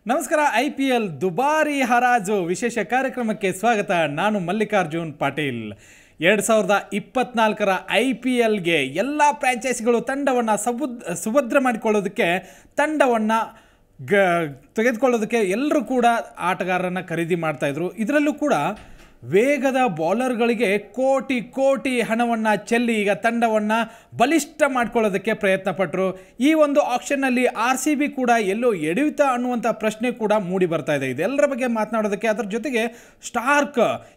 ನಮಸ್ಕಾರ. IPL ದುಬಾರಿ ಹರಾಜು ವಿಶೇಷ ಕಾರ್ಯಕ್ರಮಕ್ಕೆ ಸ್ವಾಗತ. ನಾನು ಮಲ್ಲಿಕಾರ್ಜುನ್ ಪಾಟೀಲ್. 2024ರ IPLಗೆ ಎಲ್ಲ ಫ್ರಾಂಚೈಸಿಗಳು ತಂಡವನ್ನು ಸುಭದ್ರ ಮಾಡಿಕೊಳ್ಳೋದಕ್ಕೆ ತಂಡವನ್ನು ತೆಗೆದುಕೊಳ್ಳೋದಕ್ಕೆ ಎಲ್ಲರೂ ಕೂಡ ಆಟಗಾರರನ್ನು ಖರೀದಿ ಮಾಡ್ತಾಯಿದ್ರು. ಇದರಲ್ಲೂ ಕೂಡ ವೇಗದ ಬೌಲರ್ಗಳಿಗೆ ಕೋಟಿ ಕೋಟಿ ಹಣವನ್ನು ಚೆಲ್ಲಿ ಈಗ ತಂಡವನ್ನು ಬಲಿಷ್ಠ ಮಾಡ್ಕೊಳ್ಳೋದಕ್ಕೆ ಪ್ರಯತ್ನ ಪಟ್ಟರು. ಈ ಒಂದು ಆಕ್ಷನ್ನಲ್ಲಿ RCB ಕೂಡ ಎಲ್ಲೋ ಎಳೆಯುತ್ತಾ ಅನ್ನುವಂಥ ಪ್ರಶ್ನೆ ಕೂಡ ಮೂಡಿ ಬರ್ತಾ ಇದೆ. ಇದೆಲ್ಲರ ಬಗ್ಗೆ ಮಾತನಾಡೋದಕ್ಕೆ ಅದರ ಜೊತೆಗೆ ಸ್ಟಾರ್ಕ್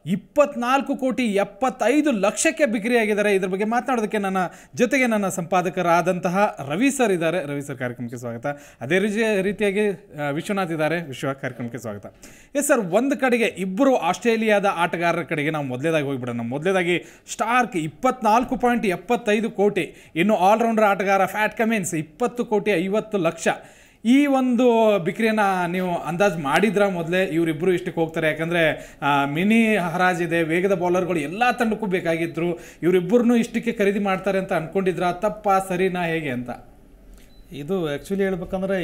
24,75,00,000ಕ್ಕೆ ಬಿಕ್ರಿಯಾಗಿದ್ದಾರೆ. ಇದ್ರ ಬಗ್ಗೆ ಮಾತನಾಡೋದಕ್ಕೆ ನನ್ನ ಜೊತೆಗೆ ನನ್ನ ಸಂಪಾದಕರಾದಂತಹ ರವಿ ಸರ್ ಇದ್ದಾರೆ. ರವಿ ಸರ್, ಕಾರ್ಯಕ್ರಮಕ್ಕೆ ಸ್ವಾಗತ. ಅದೇ ರೀತಿಯಾಗಿ ವಿಶ್ವನಾಥ್ ಇದ್ದಾರೆ. ಕಾರ್ಯಕ್ರಮಕ್ಕೆ ಸ್ವಾಗತ. ಎಸ್ ಸರ್, ಒಂದು ಕಡೆಗೆ ಇಬ್ಬರು ಆಸ್ಟ್ರೇಲಿಯಾದ ಆಟಗಾರರ ಕಡೆಗೆ ನಾವು ಮೊದಲೇದಾಗಿ ಹೋಗಿಬಿಡೋಣ. ಮೊದಲೇದಾಗಿ ಸ್ಟಾರ್ಕ್ 24.75 ಕೋಟಿ, ಇನ್ನು ಆಲ್ರೌಂಡರ್ ಆಟಗಾರ ಫ್ಯಾಟ್ ಕಮಿನ್ಸ್ 20,50,00,000. ಈ ಒಂದು ಬಿಕ್ರಿಯನ್ನು ನೀವು ಅಂದಾಜು ಮಾಡಿದ್ರ ಮೊದಲೇ ಇವರಿಬ್ಬರು ಇಷ್ಟಕ್ಕೆ ಹೋಗ್ತಾರೆ? ಯಾಕಂದರೆ ಮಿನಿ ಹರಾಜಿದೆ, ವೇಗದ ಬೌಲರ್ಗಳು ಎಲ್ಲ ತಂಡಕ್ಕೂ ಬೇಕಾಗಿದ್ರು, ಇವರಿಬ್ಬರನ್ನು ಇಷ್ಟಕ್ಕೆ ಖರೀದಿ ಮಾಡ್ತಾರೆ ಅಂತ ಅಂದ್ಕೊಂಡಿದ್ರ? ತಪ್ಪಾ ಸರಿನಾ ಹೇಗೆ ಅಂತ? ಇದು ಆ್ಯಕ್ಚುಲಿ ಹೇಳ್ಬೇಕಂದ್ರೆ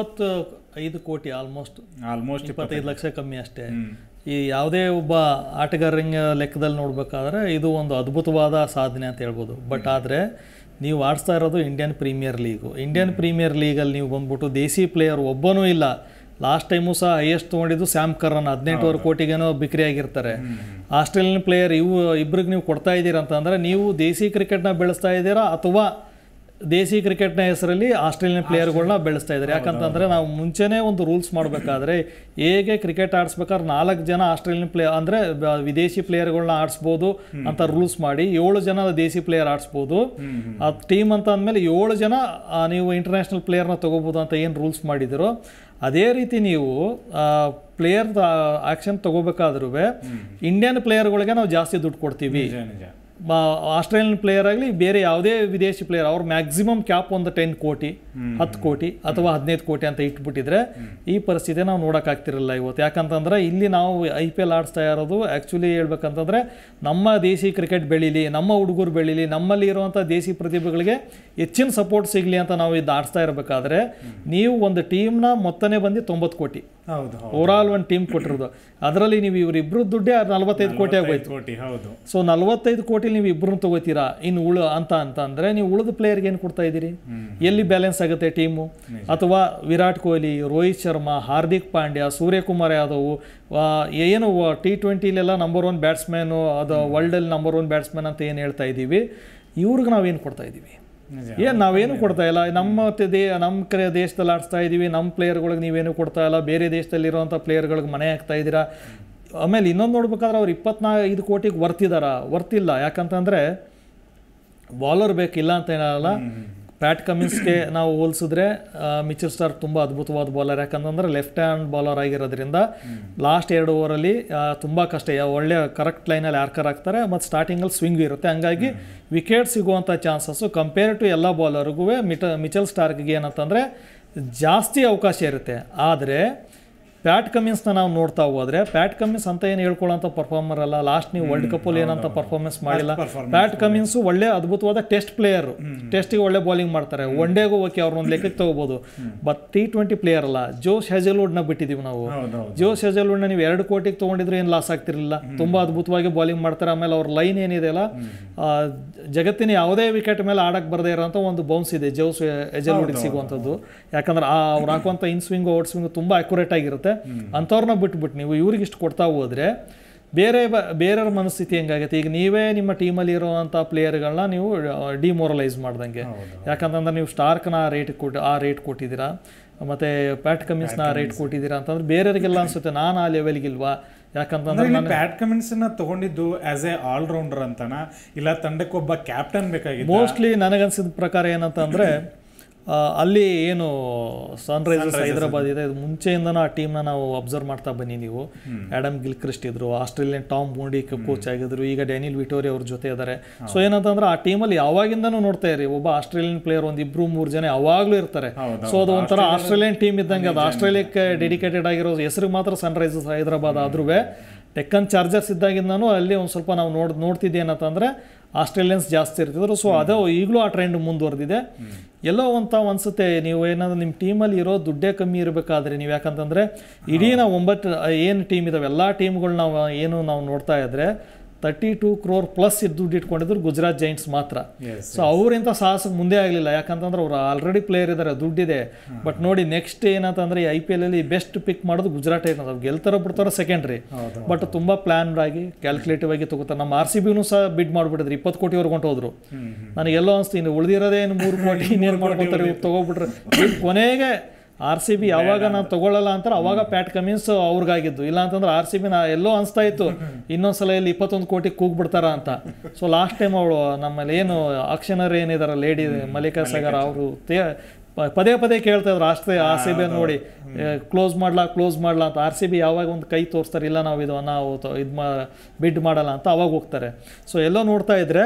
25 ಕೋಟಿ, ಆಲ್ಮೋಸ್ಟ್ 25 ಲಕ್ಷ ಕಮ್ಮಿ ಅಷ್ಟೇ. ಈ ಯಾವುದೇ ಒಬ್ಬ ಆಟಗಾರರ ಲೆಕ್ಕದಲ್ಲಿ ನೋಡ್ಬೇಕಾದ್ರೆ ಇದು ಒಂದು ಅದ್ಭುತವಾದ ಸಾಧನೆ ಅಂತ ಹೇಳ್ಬೋದು. ಬಟ್ ಆದರೆ ನೀವು ಆಡಿಸ್ತಾ ಇರೋದು Indian premier league. Indian premier ಲೀಗಲ್ಲಿ ನೀವು ಬಂದ್ಬಿಟ್ಟು ದೇಸಿ ಪ್ಲೇಯರ್ ಒಬ್ಬನೂ ಇಲ್ಲ. ಲಾಸ್ಟ್ ಟೈಮು ಸಹ ಹೈಯೆಸ್ಟ್ ತೊಗೊಂಡಿದ್ದು ಸ್ಯಾಮ್ ಕರ್ರನ್ 18 ಕೋಟಿಗೇನೋ ಬಿಕ್ರಿ ಆಗಿರ್ತಾರೆ. ಆಸ್ಟ್ರೇಲಿಯನ್ ಪ್ಲೇಯರ್ ಇಬ್ಬರಿಗೆ ನೀವು ಕೊಡ್ತಾ ಇದ್ದೀರಾ ಅಂತಂದರೆ ನೀವು ದೇಸಿ ಕ್ರಿಕೆಟ್ನ ಬೆಳೆಸ್ತಾ ಇದ್ದೀರಾ ಅಥವಾ ದೇಸಿ ಕ್ರಿಕೆಟ್ನ ಹೆಸರಲ್ಲಿ ಆಸ್ಟ್ರೇಲಿಯನ್ ಪ್ಲೇಯರ್ಗಳನ್ನ ಬೆಳೆಸ್ತಾ ಇದ್ದಾರೆ. ಯಾಕಂತಂದರೆ ನಾವು ಮುಂಚೆನೇ ಒಂದು ರೂಲ್ಸ್ ಮಾಡಬೇಕಾದ್ರೆ ಹೇಗೆ ಕ್ರಿಕೆಟ್ ಆಡಿಸ್ಬೇಕಾದ್ರೆ 4 ಜನ ಆಸ್ಟ್ರೇಲಿಯನ್ ಪ್ಲೇಯರ್ ಅಂದರೆ ವಿದೇಶಿ ಪ್ಲೇಯರ್ಗಳನ್ನ ಆಡಿಸ್ಬೋದು ಅಂತ ರೂಲ್ಸ್ ಮಾಡಿ 7 ಜನ ದೇಸಿ ಪ್ಲೇಯರ್ ಆಡಿಸ್ಬೋದು. ಆ ಟೀಮ್ ಅಂತ ಅಂದಮೇಲೆ 7 ಜನ ನೀವು ಇಂಟರ್ನ್ಯಾಷನಲ್ ಪ್ಲೇಯರ್ನ ತೊಗೋಬೋದು ಅಂತ ಏನು ರೂಲ್ಸ್ ಮಾಡಿದಿರೋ ಅದೇ ರೀತಿ ನೀವು ಪ್ಲೇಯರ್ ಆ್ಯಕ್ಷನ್ ತೊಗೋಬೇಕಾದ್ರೂ ಇಂಡಿಯನ್ ಪ್ಲೇಯರ್ಗಳಿಗೆ ನಾವು ಜಾಸ್ತಿ ದುಡ್ಡು ಕೊಡ್ತೀವಿ. ಆಸ್ಟ್ರೇಲಿಯನ್ ಪ್ಲೇಯರ್ ಆಗಲಿ ಬೇರೆ ಯಾವುದೇ ವಿದೇಶಿ ಪ್ಲೇಯರ್ ಅವ್ರ ಮ್ಯಾಕ್ಸಿಮಮ್ ಕ್ಯಾಪ್ ಒಂದು 10 ಕೋಟಿ 10 ಕೋಟಿ ಅಥವಾ 15 ಕೋಟಿ ಅಂತ ಇಟ್ಬಿಟ್ಟಿದ್ರೆ ಈ ಪರಿಸ್ಥಿತಿ ನಾವು ನೋಡೋಕ್ಕಾಗ್ತಿರಲಿಲ್ಲ ಇವತ್ತು. ಯಾಕಂತಂದರೆ ಇಲ್ಲಿ ನಾವು IPL ಆಡಿಸ್ತಾ ಇರೋದು ಆ್ಯಕ್ಚುಲಿ ಹೇಳ್ಬೇಕಂತಂದರೆ ನಮ್ಮ ದೇಸಿ ಕ್ರಿಕೆಟ್ ಬೆಳೀಲಿ, ನಮ್ಮ ಹುಡುಗರು ಬೆಳೀಲಿ, ನಮ್ಮಲ್ಲಿ ಇರುವಂಥ ದೇಸಿ ಪ್ರತಿಭೆಗಳಿಗೆ ಹೆಚ್ಚಿನ ಸಪೋರ್ಟ್ ಸಿಗಲಿ ಅಂತ ನಾವು ಇದು ಆಡಿಸ್ತಾ ಇರಬೇಕಾದ್ರೆ ನೀವು ಒಂದು ಟೀಮ್ನ ಮೊತ್ತನೇ ಬಂದು 90 ಕೋಟಿ ಓವರಾಲ್ ಒಂದು ಟೀಮ್ ಕೊಟ್ಟಿರೋದು. ಅದರಲ್ಲಿ ನೀವು ಇವರಿಬ್ಬರು ದುಡ್ಡೇ 45 ಕೋಟಿ ಆಗೋಯ್ತು. ಸೊ 45 ಕೋಟಿ ನೀವು ಇಬ್ಬರನ್ನ ತಗೋತೀರಾ, ಇನ್ನು ಅಂದರೆ ನೀವು ಉಳಿದ ಪ್ಲೇಯರ್ಗೆ ಏನು ಕೊಡ್ತಾ ಇದ್ದೀರಿ? ಎಲ್ಲಿ ಬ್ಯಾಲೆನ್ಸ್ ಆಗುತ್ತೆ ಟೀಮು? ಅಥವಾ ವಿರಾಟ್ ಕೊಹ್ಲಿ, ರೋಹಿತ್ ಶರ್ಮಾ, ಹಾರ್ದಿಕ್ ಪಾಂಡ್ಯ, ಸೂರ್ಯಕುಮಾರ್ ಯಾದವ್ ಏನು T20ಲೆಲ್ಲ ನಂಬರ್ 1 ಬ್ಯಾಟ್ಸ್ಮನ್ನು, ಅದು ವರ್ಲ್ಡಲ್ಲಿ ನಂಬರ್ 1 ಬ್ಯಾಟ್ಸ್ಮನ್ ಅಂತ ಏನು ಹೇಳ್ತಾ ಇದ್ದೀವಿ, ಇವ್ರಿಗೆ ನಾವೇನು ಕೊಡ್ತಾ ಇದ್ದೀವಿ? ನಾವೇನು ಕೊಡ್ತಾ ಇಲ್ಲ. ನಮ್ಮ ದೇಶದಲ್ಲಿ ಆಡಿಸ್ತಾ ಇದ್ದೀವಿ, ನಮ್ಮ ಪ್ಲೇಯರ್ಗಳಿಗೆ ನೀವೇನು ಕೊಡ್ತಾ ಇಲ್ಲ. ಬೇರೆ ದೇಶದಲ್ಲಿರುವಂಥ ಪ್ಲೇಯರ್ಗಳಿಗೆ ಮನೆ ಹಾಕ್ತಾ ಇದ್ದೀರಾ. ಆಮೇಲೆ ಇನ್ನೊಂದು ನೋಡ್ಬೇಕಾದ್ರೆ ಅವ್ರು 25 ಕೋಟಿಗೆ ವರ್ತಿಲ್ಲ. ಯಾಕಂತಂದರೆ ಬೌಲರ್ ಬೇಕಿಲ್ಲ ಅಂತ ಏನಲ್ಲ. ಪ್ಯಾಟ್ ಕಮಿನ್ಸ್ಗೆ ನಾವು ಹೋಲಿಸಿದ್ರೆ ಮಿಚೆಲ್ ಸ್ಟಾರ್ಕ್ ತುಂಬ ಅದ್ಭುತವಾದ ಬೌಲರ್. ಯಾಕಂತಂದರೆ ಲೆಫ್ಟ್ ಹ್ಯಾಂಡ್ ಬೌಲರ್ ಆಗಿರೋದ್ರಿಂದ ಲಾಸ್ಟ್ 2 ಓವರಲ್ಲಿ ತುಂಬ ಕಷ್ಟ. ಒಳ್ಳೆಯ ಕರೆಕ್ಟ್ ಲೈನಲ್ಲಿ ಯಾರ್ಕರ್ ಆಗ್ತಾರೆ ಮತ್ತು ಸ್ಟಾರ್ಟಿಂಗಲ್ಲಿ ಸ್ವಿಂಗ್ ಇರುತ್ತೆ. ಹಂಗಾಗಿ ವಿಕೆಟ್ ಸಿಗುವಂಥ ಚಾನ್ಸಸ್ಸು ಕಂಪೇರ್ ಟು ಎಲ್ಲ ಬೌಲರ್ಗೂ ಮಿಚೆಲ್ ಸ್ಟಾರ್ಕ್ಗೆ ಏನಂತಂದರೆ ಜಾಸ್ತಿ ಅವಕಾಶ ಇರುತ್ತೆ. ಆದರೆ ಪ್ಯಾಟ್ ಕಮಿನ್ಸ್ನ ನಾವು ನೋಡ್ತಾ ಹೋದರೆ ಪ್ಯಾಟ್ ಕಮಿನ್ಸ್ ಅಂತ ಏನು ಹೇಳ್ಕೊಳ್ಳೋಂಥ ಪರ್ಫಾರ್ಮರ್ ಅಲ್ಲ. ಲಾಸ್ಟ್ ನೀವು ವರ್ಲ್ಡ್ ಕಪ್ಪಲ್ಲಿ ಏನಂತ ಪರ್ಫಾರ್ಮೆನ್ಸ್ ಮಾಡಿಲ್ಲ. ಪ್ಯಾಟ್ ಕಮಿನ್ಸು ಒಳ್ಳೆ ಅದ್ಭುತವಾದ ಟೆಸ್ಟ್ ಪ್ಲೇಯರು, ಟೆಸ್ಟಿಗೆ ಒಳ್ಳೆ ಬೌಲಿಂಗ್ ಮಾಡ್ತಾರೆ. ಒನ್ ಡೇಗೂ ಓಕೆ ಅವ್ರನ್ನೊಂದು ಲೆಕ್ಕಕ್ಕೆ ತೊಗೋಬೋದು. ಬಟ್ T20 ಪ್ಲೇಯರ್ ಅಲ್ಲ. ಜೋಶ್ ಹೆಜಲ್ವುಡ್ನ ಬಿಟ್ಟಿದ್ದೀವಿ ನಾವು. ಜೋಶ್ ಹೆಜಲ್ವುಡ್ನ ನೀವು 2 ಕೋಟಿಗೆ ತೊಗೊಂಡಿದ್ರೆ ಏನು ಲಾಸ್ ಆಗ್ತಿರಲಿಲ್ಲ. ತುಂಬ ಅದ್ಭುತವಾಗಿ ಬೌಲಿಂಗ್ ಮಾಡ್ತಾರೆ. ಆಮೇಲೆ ಅವ್ರ ಲೈನ್ ಏನಿದೆ ಅಲ್ಲ, ಜಗತ್ತಿನ ಯಾವುದೇ ವಿಕೆಟ್ ಮೇಲೆ ಆಡಕ್ಕೆ ಬರದೇ ಇರೋಂಥ ಒಂದು ಬೌನ್ಸ್ ಇದೆ ಜೋಶ್ ಹೆಜಲ್ವುಡ್ಗೆ ಸಿಗುವಂಥದ್ದು. ಯಾಕಂದ್ರೆ ಅವ್ರು ಹಾಕುವಂಥ ಇನ್ ಸ್ವಿಂಗು ಔಟ್ ಸ್ವಿಂಗು ತುಂಬ ಅಕ್ಯುರೇಟ್ ಆಗಿರುತ್ತೆ. ಅಂಥವ್ರನ್ನ ಬಿಟ್ಬಿಟ್ಟು ನೀವು ಇವ್ರಿಗೆ ಇಷ್ಟು ಕೊಡ್ತಾ ಹೋದರೆ ಬೇರೆಯವ್ರ ಮನಸ್ಥಿತಿ ಹೆಂಗಾಗುತ್ತೆ? ಈಗ ನೀವೇ ನಿಮ್ಮ ಟೀಮಲ್ಲಿ ಇರೋವಂಥ ಪ್ಲೇಯರ್ಗಳನ್ನ ನೀವು ಡಿಮೋರಲೈಸ್ ಮಾಡ್ದಂಗೆ. ಯಾಕಂತಂದ್ರೆ ನೀವು ಸ್ಟಾರ್ಕ್ನ ಆ ರೇಟ್ ಕೊಟ್ಟಿದ್ದೀರಾ, ಮತ್ತು ಪ್ಯಾಟ್ ಕಮಿನ್ಸ್ನ ರೇಟ್ ಕೊಟ್ಟಿದ್ದೀರಾ ಅಂತಂದ್ರೆ ಬೇರೆಯವರಿಗೆಲ್ಲ ಅನ್ಸುತ್ತೆ ನಾನು ಆ ಲೆವೆಲ್ಗಿಲ್ವಾ. ಯಾಕಂತಂದ್ರೆ ನಾನು ಪ್ಯಾಟ್ ಕಮಿನ್ಸ್ನ ತಗೊಂಡಿದ್ದು ಆಸ್ ಎ ಆಲ್ರೌಂಡರ್ ಅಂತನ, ಇಲ್ಲ ತಂಡಕ್ಕೊಬ್ಬ ಕ್ಯಾಪ್ಟನ್ ಬೇಕಾಗಿತ್ತು? ಮೋಸ್ಟ್ಲಿ ನನಗನ್ಸಿದ ಪ್ರಕಾರ ಏನಂತಂದರೆ ಅಲ್ಲಿ ಏನು ಸನ್ರೈಸರ್ಸ್ ಹೈದರಾಬಾದ್ ಇದೆ, ಮುಂಚೆಯಿಂದನೂ ಆ ಟೀಮ್ನ ನಾವು ಅಬ್ಸರ್ವ್ ಮಾಡ್ತಾ ಬನ್ನಿ. ನೀವು ಆ್ಯಡಮ್ ಗಿಲ್ಕ್ರಿಸ್ಟ್ ಇದ್ರು, ಆಸ್ಟ್ರೇಲಿಯನ್ ಟಾಮ್ ಮೂಡಿ ಕೋಚ್ ಆಗಿದ್ರು, ಈಗ ಡ್ಯಾನಿಯಲ್ ವಿಟೋರಿ ಅವ್ರ ಜೊತೆ ಇದ್ದಾರೆ. ಸೊ ಏನಂತಂದ್ರೆ ಆ ಟೀಮಲ್ಲಿ ಯಾವಾಗಿಂದನೂ ನೋಡ್ತಾ ಇರಿ, ಒಬ್ಬ ಆಸ್ಟ್ರೇಲಿಯನ್ ಪ್ಲೇಯರ್ 1-2-3 ಜನ ಯಾವಾಗಲೂ ಇರ್ತಾರೆ. ಸೊ ಅದು ಒಂಥರ ಆಸ್ಟ್ರೇಲಿಯನ್ ಟೀಮ್ ಇದ್ದಂಗೆ. ಅದು ಆಸ್ಟ್ರೇಲಿಯಾಕ್ಕೆ ಡೆಡಿಕೇಟೆಡ್ ಆಗಿರೋ ಹೆಸರಿಗೆ ಮಾತ್ರ ಸನ್ರೈಸರ್ಸ್ ಹೈದರಾಬಾದ್ ಆದ್ರೂ ಡೆಕ್ಕನ್ ಚಾರ್ಜರ್ಸ್ ಇದ್ದಾಗಿಂದನೂ ಅಲ್ಲಿ ಒಂದು ಸ್ವಲ್ಪ ನಾವು ನೋಡ್ತಿದ್ದೆ ಏನಂತಂದರೆ ಆಸ್ಟ್ರೇಲಿಯನ್ಸ್ ಜಾಸ್ತಿ ಇರ್ತಿದ್ರು. ಸೊ ಅದು ಈಗಲೂ ಆ ಟ್ರೆಂಡ್ ಮುಂದುವರೆದಿದೆ. ಎಲ್ಲೋ ಅನ್ಸುತ್ತೆ ನೀವು ಏನಾದ್ರು ನಿಮ್ಮ ಟೀಮಲ್ಲಿ ಇರೋ ದುಡ್ಡೇ ಕಮ್ಮಿ ಇರಬೇಕಾದ್ರೆ ನೀವು, ಯಾಕಂತಂದರೆ ಇಡೀ ನಾವು 9 ಏನು ಟೀಮ್ ಇದಾವೆ ಎಲ್ಲ ಟೀಮ್ಗಳು ನಾವು ನೋಡ್ತಾ ಇದ್ರೆ 32 crore ಪ್ಲಸ್ ದುಡ್ಡು ಇಟ್ಕೊಂಡಿದ್ರು ಗುಜರಾತ್ ಜೈಂಟ್ಸ್ ಮಾತ್ರ. ಸೊ ಅವರಿಂತ ಸಾಹಸಕ್ಕೆ ಮುಂದೆ ಆಗಲಿಲ್ಲ, ಯಾಕಂತಂದ್ರೆ ಅವ್ರು ಆಲ್ರೆಡಿ ಪ್ಲೇಯರ್ ಇದ್ದಾರೆ, ದುಡ್ಡಿದೆ. ಬಟ್ ನೋಡಿ ನೆಕ್ಸ್ಟ್ ಏನಂತಂದ್ರೆ ಈ IPL ಅಲ್ಲಿ ಬೆಸ್ಟ್ ಪಿಕ್ ಮಾಡೋದು ಗುಜರಾತ್ ಟೈಟನ್ಸ್. ಅವ್ರು ಗೆಲ್ತಾರೋ ಬಿಡ್ತಾರೋ ಸೆಕೆಂಡ್ರಿ, ಬಟ್ ತುಂಬಾ ಪ್ಲಾನ್ ಆಗಿ ಕ್ಯಾಲ್ಕುಲೇಟಿವ್ ಆಗಿ ತಗೋತಾರೆ. ನಮ್ಮ RCBನೂ ಸಹ ಬಿಡ್ ಮಾಡಿಬಿಟ್ಟಿದ್ರು, 20 ಕೋಟಿವರೆಗೆ ಹೊಂಟೋದ್ರು. ನನಗೆಲ್ಲೋ ಅನಿಸ್ತೀನಿ ಉಳಿದಿರೋದೇ 3 ಕೋಟಿ ಇನ್ನೇನು ಮಾಡ್ಕೊತಾರೆ ಇವ್ರು ತಗೋಬಿಟ್ರೆ. ಕೊನೆಗೆ RCB ಯಾವಾಗ ನಾನು ತಗೊಳ್ಳಲ್ಲ ಅಂತಾರೆ ಅವಾಗ ಪ್ಯಾಟ್ ಕಮಿನ್ಸ್ ಅವ್ರಿಗಾಗಿದ್ದು. ಇಲ್ಲ ಅಂತಂದ್ರೆ RCB ಎಲ್ಲೋ ಅನಿಸ್ತಾ ಇತ್ತು ಇನ್ನೊಂದ್ಸಲ ಇಲ್ಲಿ 21 ಕೋಟಿ ಕೂಗ್ಬಿಡ್ತಾರ ಅಂತ. ಸೊ ಲಾಸ್ಟ್ ಟೈಮ್ ಅವಳು ನಮ್ಮಲ್ಲಿ ಏನು ಆಕ್ಷನರ್ ಏನಿದಾರ ಲೇಡಿ ಮಲ್ಲಿಕಾ ಸಾಗರ್ ಅವರು ಪದೇ ಪದೇ ಕೇಳ್ತಾ ಇದ್ರು RCB ನೋಡಿ ಕ್ಲೋಸ್ ಮಾಡ್ಲಾ ಅಂತ. RCB ಯಾವಾಗ ಒಂದು ಕೈ ತೋರಿಸ್ತಾರೆ, ಇಲ್ಲ ನಾವು ಬಿಡ್ ಮಾಡಲ್ಲ ಅಂತ ಅವಾಗ ಹೋಗ್ತಾರೆ. ಸೊ ಎಲ್ಲೋ ನೋಡ್ತಾ ಇದ್ರೆ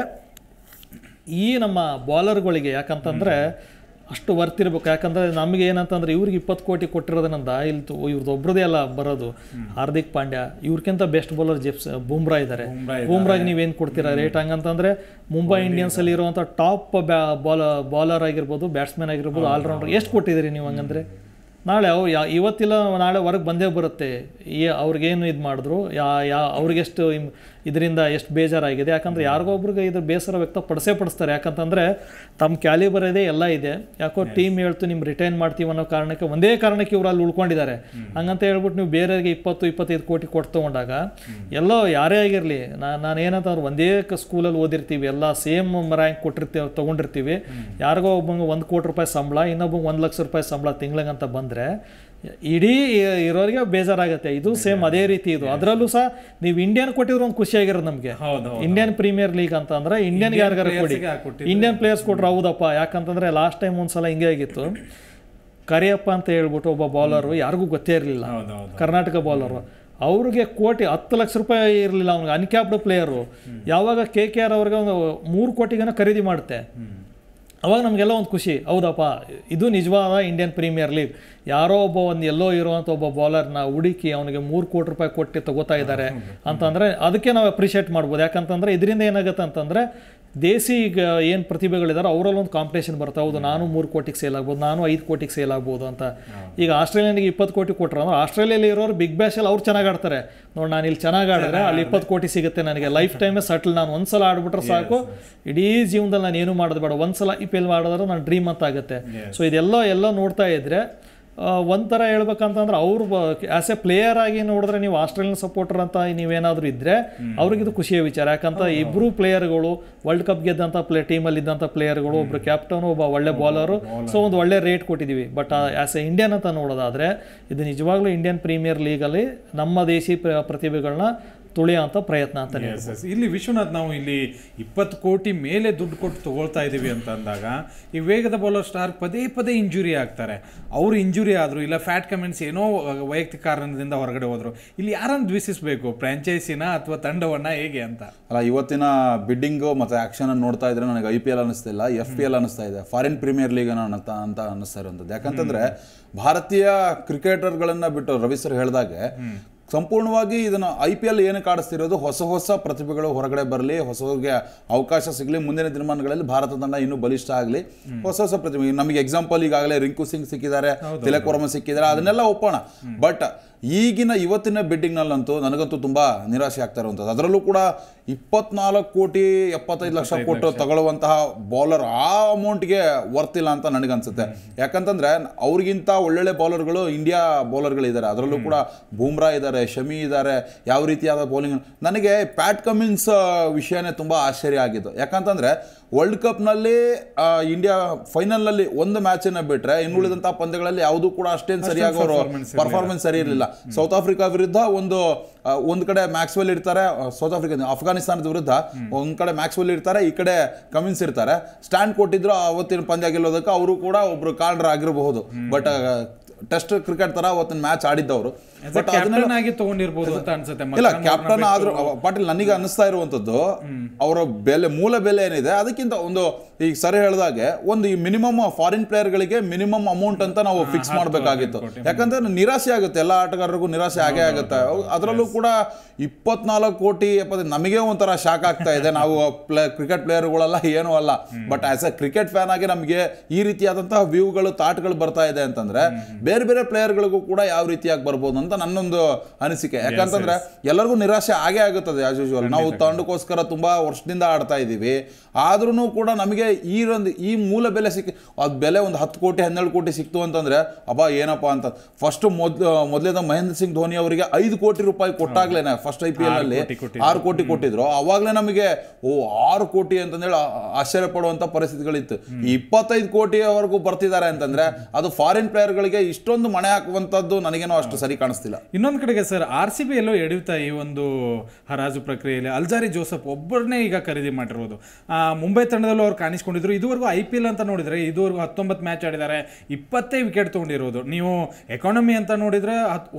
ಈ ನಮ್ಮ ಬಾಲರ್ಗಳಿಗೆ ಯಾಕಂತಂದ್ರೆ ಅಷ್ಟು ವರ್ತಿರ್ಬೇಕು. ಯಾಕಂದರೆ ನಮಗೆ ಏನಂತಂದ್ರೆ ಇವ್ರಿಗೆ 20 ಕೋಟಿ ಕೊಟ್ಟಿರೋದನ್ನಂದ ಇವ್ರದ್ದು ಒಬ್ರದೇ ಅಲ್ಲ ಬರೋದು. ಹಾರ್ದಿಕ್ ಪಾಂಡ್ಯ ಇವ್ರಿಗಿಂತ ಬೆಸ್ಟ್ ಬೌಲರ್ ಬುಮ್ರಾ ಇದ್ದಾರೆ. ಬುಮ್ರಾಗೆ ನೀವೇನು ಕೊಡ್ತೀರಾ ರೇಟ್? ಹಂಗಂತಂದರೆ ಮುಂಬೈ ಇಂಡಿಯನ್ಸಲ್ಲಿ ಇರುವಂಥ ಟಾಪ್ ಬಾಲರ್ ಆಗಿರ್ಬೋದು, ಬ್ಯಾಟ್ಸ್ಮನ್ ಆಗಿರ್ಬೋದು, ಆಲ್ರೌಂಡರ್ ಎಷ್ಟು ಕೊಟ್ಟಿದ್ದೀರಿ ನೀವು? ಹಂಗಂದರೆ ನಾಳೆ ಇವತ್ತಿಲ್ಲ ನಾಳೆ ಹೊರಗೆ ಬಂದೇ ಬರುತ್ತೆ ಅವ್ರಿಗೇನು ಇದು ಮಾಡಿದ್ರು, ಅವ್ರಿಗೆಷ್ಟು ಇದರಿಂದ ಎಷ್ಟು ಬೇಜಾರಾಗಿದೆ. ಯಾಕಂದರೆ ಯಾರಿಗೋ ಒಬ್ರಿಗೆ ಇದ್ರ ಬೇಸರ ಪಡಿಸ್ತಾರೆ. ಯಾಕಂತಂದರೆ ತಮ್ಮ ಕ್ಯಾಲಿಬರ್ ಇದೆ, ಎಲ್ಲ ಇದೆ, ಯಾಕೋ ಟೀಮ್ ಹೇಳ್ತು ನಿಮ್ಮ ರಿಟೈನ್ ಮಾಡ್ತೀವಿ ಅನ್ನೋ ಕಾರಣಕ್ಕೆ ಒಂದೇ ಕಾರಣಕ್ಕೆ ಇವರು ಅಲ್ಲಿ ಉಳ್ಕೊಂಡಿದ್ದಾರೆ. ಹಂಗಂತ ಹೇಳ್ಬಿಟ್ಟು ನೀವು ಬೇರೆಯವರಿಗೆ 20-25 ಕೋಟಿ ಕೊಟ್ಟು ತೊಗೊಂಡಾಗ ಎಲ್ಲೋ ಯಾರೇ ಆಗಿರಲಿ, ನಾನು ಏನಂತಂದ್ರೆ ಒಂದೇ ಸ್ಕೂಲಲ್ಲಿ ಓದಿರ್ತೀವಿ, ಎಲ್ಲ ಸೇಮ್ ರ್ಯಾಂಕ್ ತೊಗೊಂಡಿರ್ತೀವಿ. ಯಾರಿಗೋ ಒಬ್ಬಂಗೆ 1 ಕೋಟಿ ರೂಪಾಯಿ ಸಂಬಳ, ಇನ್ನೊಬ್ಬಂಗೆ 1 ಲಕ್ಷ ರೂಪಾಯಿ ಸಂಬಳ ತಿಂಗ್ಳಿಗಂತ ಬಂದರೆ ಇಡೀ ಇರೋರಿಗೆ ಬೇಜಾರಾಗುತ್ತೆ. ಇದು ಸೇಮ್ ಅದೇ ರೀತಿ ಇದು. ಅದರಲ್ಲೂ ಸಹ ನೀವು ಇಂಡಿಯನ್ ಕೊಟ್ಟಿದ್ರು ಒಂದು ಖುಷಿಯಾಗಿರೋದು ನಮಗೆ. ಇಂಡಿಯನ್ ಪ್ರೀಮಿಯರ್ ಲೀಗ್ ಅಂತ ಅಂದ್ರೆ ಇಂಡಿಯನ್ಗೆ ಯಾರಿಗಾರ ಕೊಡಿ, ಇಂಡಿಯನ್ ಪ್ಲೇಯರ್ಸ್ ಕೊಟ್ರೆ ಹೌದಪ್ಪ. ಯಾಕಂತಂದ್ರೆ ಲಾಸ್ಟ್ ಟೈಮ್ ಒಂದ್ಸಲ ಹಿಂಗೆ ಆಗಿತ್ತು, ಕರಿಯಪ್ಪ ಅಂತ ಹೇಳ್ಬಿಟ್ಟು ಒಬ್ಬ ಬೌಲರು ಯಾರಿಗೂ ಗೊತ್ತೇ ಇರಲಿಲ್ಲ, ಕರ್ನಾಟಕ ಬೌಲರು. ಅವ್ರಿಗೆ 10 ಲಕ್ಷ ರೂಪಾಯಿ ಇರಲಿಲ್ಲ, ಅವ್ನಿಗೆ ಅನ್ಕ್ಯಾಪ್ಡ್ ಪ್ಲೇಯರು. ಯಾವಾಗ KKR ಅವ್ರಿಗೆ ಒಂದು 3 ಕೋಟಿಗೇನೋ ಖರೀದಿ ಮಾಡುತ್ತೆ, ಅವಾಗ ನಮಗೆಲ್ಲ ಒಂದು ಖುಷಿ, ಹೌದಪ್ಪ ಇದು ನಿಜವಾದ ಇಂಡಿಯನ್ ಪ್ರೀಮಿಯರ್ ಲೀಗ್. ಯಾರೋ ಎಲ್ಲೋ ಇರುವಂಥ ಒಬ್ಬ ಬೌಲರ್ನ ಹುಡುಕಿ ಅವನಿಗೆ 3 ಕೋಟಿ ರೂಪಾಯಿ ಕೊಟ್ಟು ತಗೋತಾ ಇದ್ದಾರೆ ಅಂತಂದರೆ ಅದಕ್ಕೆ ನಾವು ಅಪ್ರಿಷಿಯೇಟ್ ಮಾಡ್ಬೋದು. ಯಾಕಂತಂದರೆ ಇದರಿಂದ ಏನಾಗುತ್ತೆ ಅಂತಂದರೆ ದೇಸಿ ಏನು ಪ್ರತಿಭೆಗಳಿದ್ದಾರೆ ಅವರಲ್ಲಿ ಒಂದು ಕಾಂಪಿಟೇಷನ್ ಬರುತ್ತೆ. ಹೌದು ನಾನು 3 ಕೋಟಿಗೆ ಸೇಲ್ ಆಗ್ಬೋದು, ನಾನು 5 ಕೋಟಿಗೆ ಸೇಲ್ ಆಗ್ಬೋದು ಅಂತ. ಈಗ ಆಸ್ಟ್ರೇಲಿಯನ್ಗೆ 20 ಕೋಟಿ ಕೊಟ್ಟರು ಅಂದ್ರೆ ಆಸ್ಟ್ರೇಲಿಯಲ್ಲಿ ಇರೋರು ಬಿಗ್ ಬ್ಯಾಶಲ್ಲಿ ಅವ್ರು ಚೆನ್ನಾಗಿ ಆಡ್ತಾರೆ. ನೋಡಿ ನಾನು ಇಲ್ಲಿ ಚೆನ್ನಾಗಿ ಆಡಿದ್ರೆ ಅಲ್ಲಿ 20 ಕೋಟಿ ಸಿಗುತ್ತೆ ನನಗೆ, ಲೈಫ್ ಟೈಮೇ ಸೆಟ್ಲ್. ನಾನು ಒಂದ್ಸಲ ಆಡ್ಬಿಟ್ರೆ ಸಾಕು, ಇಡೀ ಜೀವನದಲ್ಲಿ ನಾನು ಏನು ಮಾಡೋದು ಬೇಡ, ಒಂದ್ಸಲ IPL ಆಡಿದ್ರೆ ನಾನು ಡ್ರೀಮ್ ಅಂತ ಆಗುತ್ತೆ. ಸೊ ಇದೆಲ್ಲ ನೋಡ್ತಾ ಇದ್ರೆ ಒಂಥರ ಹೇಳ್ಬೇಕಂತಂದ್ರೆ ಅವ್ರು ಆಸ್ ಎ ಪ್ಲೇಯರ್ ಆಗಿ ನೋಡಿದ್ರೆ ನೀವು ಆಸ್ಟ್ರೇಲಿಯನ್ ಸಪೋರ್ಟರ್ ಅಂತ ನೀವೇನಾದರೂ ಇದ್ದರೆ ಅವ್ರಿಗಿದು ಖುಷಿಯ ವಿಚಾರ. ಯಾಕಂತ ಇಬ್ಬರು ಪ್ಲೇಯರ್ಗಳು ವರ್ಲ್ಡ್ ಕಪ್ ಗೆದ್ದಂಥ ಟೀಮಲ್ಲಿ ಇದ್ದಂಥ ಪ್ಲೇಯರ್ಗಳು, ಒಬ್ಬರು ಕ್ಯಾಪ್ಟನ್, ಒಬ್ಬ ಒಳ್ಳೆ ಬೌಲರು. ಸೊ ಒಂದು ಒಳ್ಳೆ ರೇಟ್ ಕೊಟ್ಟಿದ್ದೀವಿ. ಬಟ್ ಆಸ್ ಎ ಇಂಡಿಯನ್ ಅಂತ ನೋಡೋದಾದರೆ ಇದು ನಿಜವಾಗ್ಲೂ ಇಂಡಿಯನ್ ಪ್ರೀಮಿಯರ್ ಲೀಗಲ್ಲಿ ನಮ್ಮ ದೇಶಿ ಪ್ರತಿಭೆಗಳನ್ನ ತುಳಿಯೋಂಥ ಪ್ರಯತ್ನ ಅಂತ. ಇಲ್ಲಿ ವಿಶ್ವನಾಥ್, ನಾವು ಇಲ್ಲಿ 20 ಕೋಟಿ ಮೇಲೆ ದುಡ್ಡು ಕೊಟ್ಟು ತಗೊಳ್ತಾ ಇದ್ದೀವಿ ಅಂತ ಅಂದಾಗ ಈ ವೇಗದ ಬೌಲರ್ ಸ್ಟಾರ್ ಪದೇ ಇಂಜುರಿ ಆಗ್ತಾರೆ. ಅವರು ಇಂಜುರಿ ಆದರು, ಇಲ್ಲ ಫ್ಯಾಟ್ ಕಮೆಂಟ್ಸ್ ಏನೋ ವೈಯಕ್ತಿಕ ಕಾರಣದಿಂದ ಹೊರಗಡೆ ಹೋದ್ರು, ಇಲ್ಲಿ ಯಾರನ್ನು ದ್ವೇಷಿಸಬೇಕು, ಫ್ರಾಂಚೈಸಿನ ಅಥವಾ ತಂಡವನ್ನ, ಹೇಗೆ ಅಂತ? ಅಲ್ಲ, ಇವತ್ತಿನ ಬಿಡ್ಡಿಂಗು ಮತ್ತು ಆ್ಯಕ್ಷನ್ ನೋಡ್ತಾ ಇದ್ರೆ ನನಗೆ IPL ಅನ್ನಿಸ್ತಿಲ್ಲ, FPL ಅನ್ನಿಸ್ತಾ ಇದೆ, ಫಾರಿನ್ ಪ್ರೀಮಿಯರ್ ಲೀಗ್ ಅಂತ ಅನ್ನಿಸ್ತಾ ಇರೋಂಥದ್ದು. ಯಾಕಂತಂದ್ರೆ ಭಾರತೀಯ ಕ್ರಿಕೆಟರ್ಗಳನ್ನ ಬಿಟ್ಟು ರವಿ ಸರ್ ಹೇಳಿದಾಗೆ ಸಂಪೂರ್ಣವಾಗಿ ಇದನ್ನು IPL ಏನಕ್ಕೆ ಆಡಿಸ್ತಿರೋದು, ಹೊಸ ಪ್ರತಿಭೆಗಳು ಹೊರಗಡೆ ಬರಲಿ, ಹೊಸಗೆ ಅವಕಾಶ ಸಿಗಲಿ, ಮುಂದಿನ ದಿನಮಾನಗಳಲ್ಲಿ ಭಾರತ ತಂಡ ಇನ್ನೂ ಬಲಿಷ್ಠ ಆಗಲಿ, ಹೊಸ ಪ್ರತಿಭೆ. ನಮಗೆ ಎಕ್ಸಾಂಪಲ್ ಈಗಾಗಲೇ ರಿಂಕು ಸಿಂಗ್ ಸಿಕ್ಕಿದ್ದಾರೆ, ತಿಲಕ್ ವರ್ಮ ಸಿಕ್ಕಿದ್ದಾರೆ, ಅದನ್ನೆಲ್ಲ ಒಪ್ಪೋಣ. ಬಟ್ ಇವತ್ತಿನ ಬಿಡ್ಡಿಂಗ್ನಲ್ಲಂತೂ ನನಗಂತೂ ತುಂಬ ನಿರಾಶೆ ಆಗ್ತಾ ಇರುವಂಥದ್ದು. ಅದರಲ್ಲೂ ಕೂಡ 24 ಕೋಟಿ 75 ಲಕ್ಷ ಕೊಟ್ಟು ತಗೊಳ್ಳುವಂತಹ ಬೌಲರ್ ಆ ಅಮೌಂಟ್ಗೆ ವರ್ತಿಲ್ಲ ಅಂತ ನನಗನ್ಸುತ್ತೆ. ಯಾಕಂತಂದ್ರೆ ಅವ್ರಿಗಿಂತ ಒಳ್ಳೊಳ್ಳೆ ಬೌಲರ್ಗಳು ಇಂಡಿಯಾ ಬೌಲರ್ಗಳಿದ್ದಾರೆ. ಅದರಲ್ಲೂ ಕೂಡ ಬೂಮ್ರಾ ಇದ್ದಾರೆ, ಶಮಿ ಇದ್ದಾರೆ, ಯಾವ ರೀತಿಯಾದ ಬೌಲಿಂಗ್. ನನಗೆ ಪ್ಯಾಟ್ ಕಮಿನ್ಸ್ ವಿಷಯನೇ ತುಂಬ ಆಶ್ಚರ್ಯ ಆಗಿದ್ದು. ಯಾಕಂತಂದ್ರೆ ವರ್ಲ್ಡ್ ಕಪ್ನಲ್ಲಿ ಇಂಡಿಯಾ ಫೈನಲ್ನಲ್ಲಿ ಒಂದು ಮ್ಯಾಚನ್ನು ಬಿಟ್ಟರೆ ಇನ್ನುಳಿದಂಥ ಪಂದ್ಯಗಳಲ್ಲಿ ಯಾವುದೂ ಕೂಡ ಅಷ್ಟೇನು ಸರಿಯಾಗಿ ಅವರು ಪರ್ಫಾರ್ಮೆನ್ಸ್ ಸರಿ ಇರಲಿಲ್ಲ. ಸೌತ್ ಆಫ್ರಿಕಾ ವಿರುದ್ಧ ಒಂದು ಕಡೆ ಮ್ಯಾಕ್ಸ್ವೆಲ್ ಇರ್ತಾರೆ, ಸೌತ್ ಆಫ್ರಿಕಾ ಅಫ್ಘಾನಿಸ್ತಾನದ ವಿರುದ್ಧ ಒಂದು ಕಡೆ ಮ್ಯಾಕ್ಸ್ವೆಲ್ ಇರ್ತಾರೆ, ಈ ಕಡೆ ಕಮಿನ್ಸ್ ಇರ್ತಾರೆ. ಸ್ಟ್ಯಾಂಡ್ ಕೊಟ್ಟಿದ್ರು ಅವತ್ತಿನ ಪಂದ್ಯ ಗೆಲ್ಲೋದಕ್ಕೆ ಅವರು ಕೂಡ ಒಬ್ರು ಕಾರಣರಾಗಿರಬಹುದು. ಬಟ್ ಟೆಸ್ಟ್ ಕ್ರಿಕೆಟ್ ತರ ಅವತ್ತಿನ ಮ್ಯಾಚ್ ಆಡಿದ್ದವರು. ಬಟ್ ಕ್ಯಾಪ್ಟನ್ ಆಗಿ ತಗೊಂಡಿರ್ಬೋದು ಅಂತ ಅನ್ಸುತ್ತೆ. ಇಲ್ಲ, ಕ್ಯಾಪ್ಟನ್ ಆದ್ರೂ ಪಾಟೀಲ್ ನನಗೆ ಅನಿಸ್ತಾ ಇರುವಂತದ್ದು ಅವರ ಬೆಲೆ, ಮೂಲ ಬೆಲೆ ಏನಿದೆ ಅದಕ್ಕಿಂತ ಒಂದು ಈಗ ಸರಿ ಹೇಳಿದಾಗೆ ಒಂದು ಈ ಮಿನಿಮಮ್ ಫಾರಿನ್ ಪ್ಲೇಯರ್ಗಳಿಗೆ ಮಿನಿಮಮ್ ಅಮೌಂಟ್ ಅಂತ ನಾವು ಫಿಕ್ಸ್ ಮಾಡಬೇಕಾಗಿತ್ತು. ಯಾಕಂದ್ರೆ ನಿರಾಸೆ ಆಗುತ್ತೆ, ಎಲ್ಲ ಆಟಗಾರರಿಗೂ ನಿರಾಸೆ ಆಗೇ ಆಗುತ್ತೆ. ಅದರಲ್ಲೂ ಕೂಡ 24 ಕೋಟಿ ನಮಗೆ ಒಂಥರ ಶಾಕ್ ಆಗ್ತಾ ಇದೆ. ನಾವು ಕ್ರಿಕೆಟ್ ಪ್ಲೇಯರ್ಗಳೆಲ್ಲ ಏನೂ ಅಲ್ಲ, but as a cricket fan ಆಗಿ ನಮಗೆ ಈ ರೀತಿಯಾದಂತಹ ವ್ಯೂಗಳು ಥಾಟ್ಗಳು ಬರ್ತಾ ಇದೆ ಅಂತಂದ್ರೆ ಬೇರೆ ಬೇರೆ ಪ್ಲೇಯರ್ಗಳಿಗೂ ಕೂಡ ಯಾವ ರೀತಿಯಾಗಿ ಬರ್ಬೋದು ಅಂತ ನನ್ನೊಂದು ಅನಿಸಿಕೆ. ಯಾಕಂತಂದ್ರೆ ಎಲ್ಲರಿಗೂ ನಿರಾಶೆ ಆಗೇ ಆಗುತ್ತದೆ ಆಸ್ ಯೂಶುವಲ್. ನಾವು ತಂಡಕ್ಕೋಸ್ಕರ ತುಂಬಾ ವರ್ಷದಿಂದ ಆಡ್ತಾ ಇದ್ದೀವಿ, ಆದ್ರೂ ಕೂಡ ನಮಗೆ ಈ ಮೂಲ ಬೆಲೆ ಅದ್ ಬೆಲೆ ಒಂದು 10 ಕೋಟಿ 12 ಕೋಟಿ ಸಿಕ್ತು ಅಂತಂದ್ರೆ ಅಬ್ಬಾ ಏನಪ್ಪಾ ಅಂತ. ಫಸ್ಟ್ ಮೊದಲೇದ ಮಹೇಂದ್ರ ಸಿಂಗ್ ಧೋನಿ ಅವರಿಗೆ 5 ಕೋಟಿ ರೂಪಾಯಿ ಕೊಟ್ಟಾಗ್ಲೇನೆ ಫಸ್ಟ್ IPL ನಲ್ಲಿ 6 ಕೋಟಿ ಕೊಟ್ಟಿದ್ರು. ಅವಾಗ್ಲೇ ನಮಗೆ 6 ಕೋಟಿ ಅಂತಂದೇಳಿ ಆಶ್ಚರ್ಯ ಪಡುವಂತ ಪರಿಸ್ಥಿತಿಗಳಿತ್ತು. ಈ 25 ಕೋಟಿವರೆಗೂ ಬರ್ತಿದ್ದಾರೆ ಅಂತಂದ್ರೆ ಅದು ಫಾರಿನ್ ಪ್ಲೇಯರ್ ಗಳಿಗೆ ಇಷ್ಟೊಂದು ಮಣೆ ಹಾಕುವಂತದ್ದು ನನಗೇನೋ ಅಷ್ಟು ಸರಿ ಕಾಣಿಸ್ತಿಲ್ಲ. ಇನ್ನೊಂದು ಕಡೆಗೆ ಸರ್, RCB ಎಲ್ಲೋ ಎಡುತ್ತಾ ಈ ಒಂದು ಹರಾಜು ಪ್ರಕ್ರಿಯೆಯಲ್ಲಿ ಅಲ್ಜಾರಿ ಜೋಸಫ್ ಒಬ್ಬರನ್ನೇ ಈಗ ಖರೀದಿ ಮಾಡಿರೋದು. ಮುಂಬೈ ತಂಡದಲ್ಲೂ ಅವ್ರು ಕಾಣಿಸ್ಕೊಂಡಿದ್ರು. ಇದುವರೆಗೂ IPL ಅಂತ ನೋಡಿದ್ರೆ ಇದುವರೆಗೂ 19 ಮ್ಯಾಚ್ ಆಡಿದ್ದಾರೆ, 20 ವಿಕೆಟ್ ತಗೊಂಡಿರೋದು. ನೀವು ಎಕಾನಮಿ ಅಂತ ನೋಡಿದ್ರೆ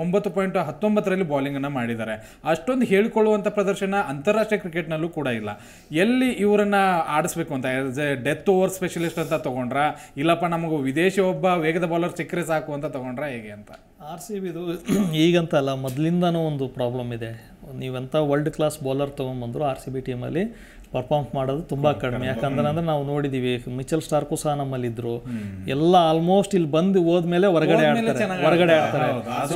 9.19 ಬೌಲಿಂಗ್ ಅನ್ನ ಮಾಡಿದ್ದಾರೆ. ಅಷ್ಟೊಂದು ಹೇಳಿಕೊಳ್ಳುವಂತ ಪ್ರದರ್ಶನ ಅಂತಾರಾಷ್ಟ್ರೀಯ ಕ್ರಿಕೆಟ್ನಲ್ಲೂ ಕೂಡ ಇಲ್ಲ. ಎಲ್ಲಿ ಇವರನ್ನ ಆಡಿಸ್ಬೇಕು ಅಂತ ಡೆತ್ ಓವರ್ ಸ್ಪೆಷಲಿಸ್ಟ್ ಅಂತ ತಗೊಂಡ್ರ, ಇಲ್ಲಪ್ಪ ನಮಗೂ ವಿದೇಶಿ ಒಬ್ಬ ವೇಗದ ಬೌಲರ್ ಸಿಕ್ಕರೆ ಸಾಕು ಅಂತ ತಗೊಂಡ್ರ, ಹೇಗೆ ಅಂತ? RCBದು ಈಗಂತ ಅಲ್ಲ, ಮೊದಲಿಂದನೂ ಒಂದು ಪ್ರಾಬ್ಲಮ್ ಇದೆ. ನೀವೆಂಥ ವರ್ಲ್ಡ್ ಕ್ಲಾಸ್ ಬೌಲರ್ ತೊಗೊಂಬಂದ್ರು RCB ಟೀಮಲ್ಲಿ ಪರ್ಫಾರ್ಮ್ ಮಾಡೋದು ತುಂಬ ಕಡಿಮೆ. ಯಾಕಂದ್ರೆ ನಾವು ನೋಡಿದ್ದೀವಿ, ಮಿಚೆಲ್ ಸ್ಟಾರ್ಕು ಸಹ ನಮ್ಮಲ್ಲಿದ್ದರು. ಎಲ್ಲ ಆಲ್ಮೋಸ್ಟ್ ಇಲ್ಲಿ ಬಂದು ಹೋದ್ಮೇಲೆ ಹೊರಗಡೆ ಆಡ್ತಾರೆ. ಸೊ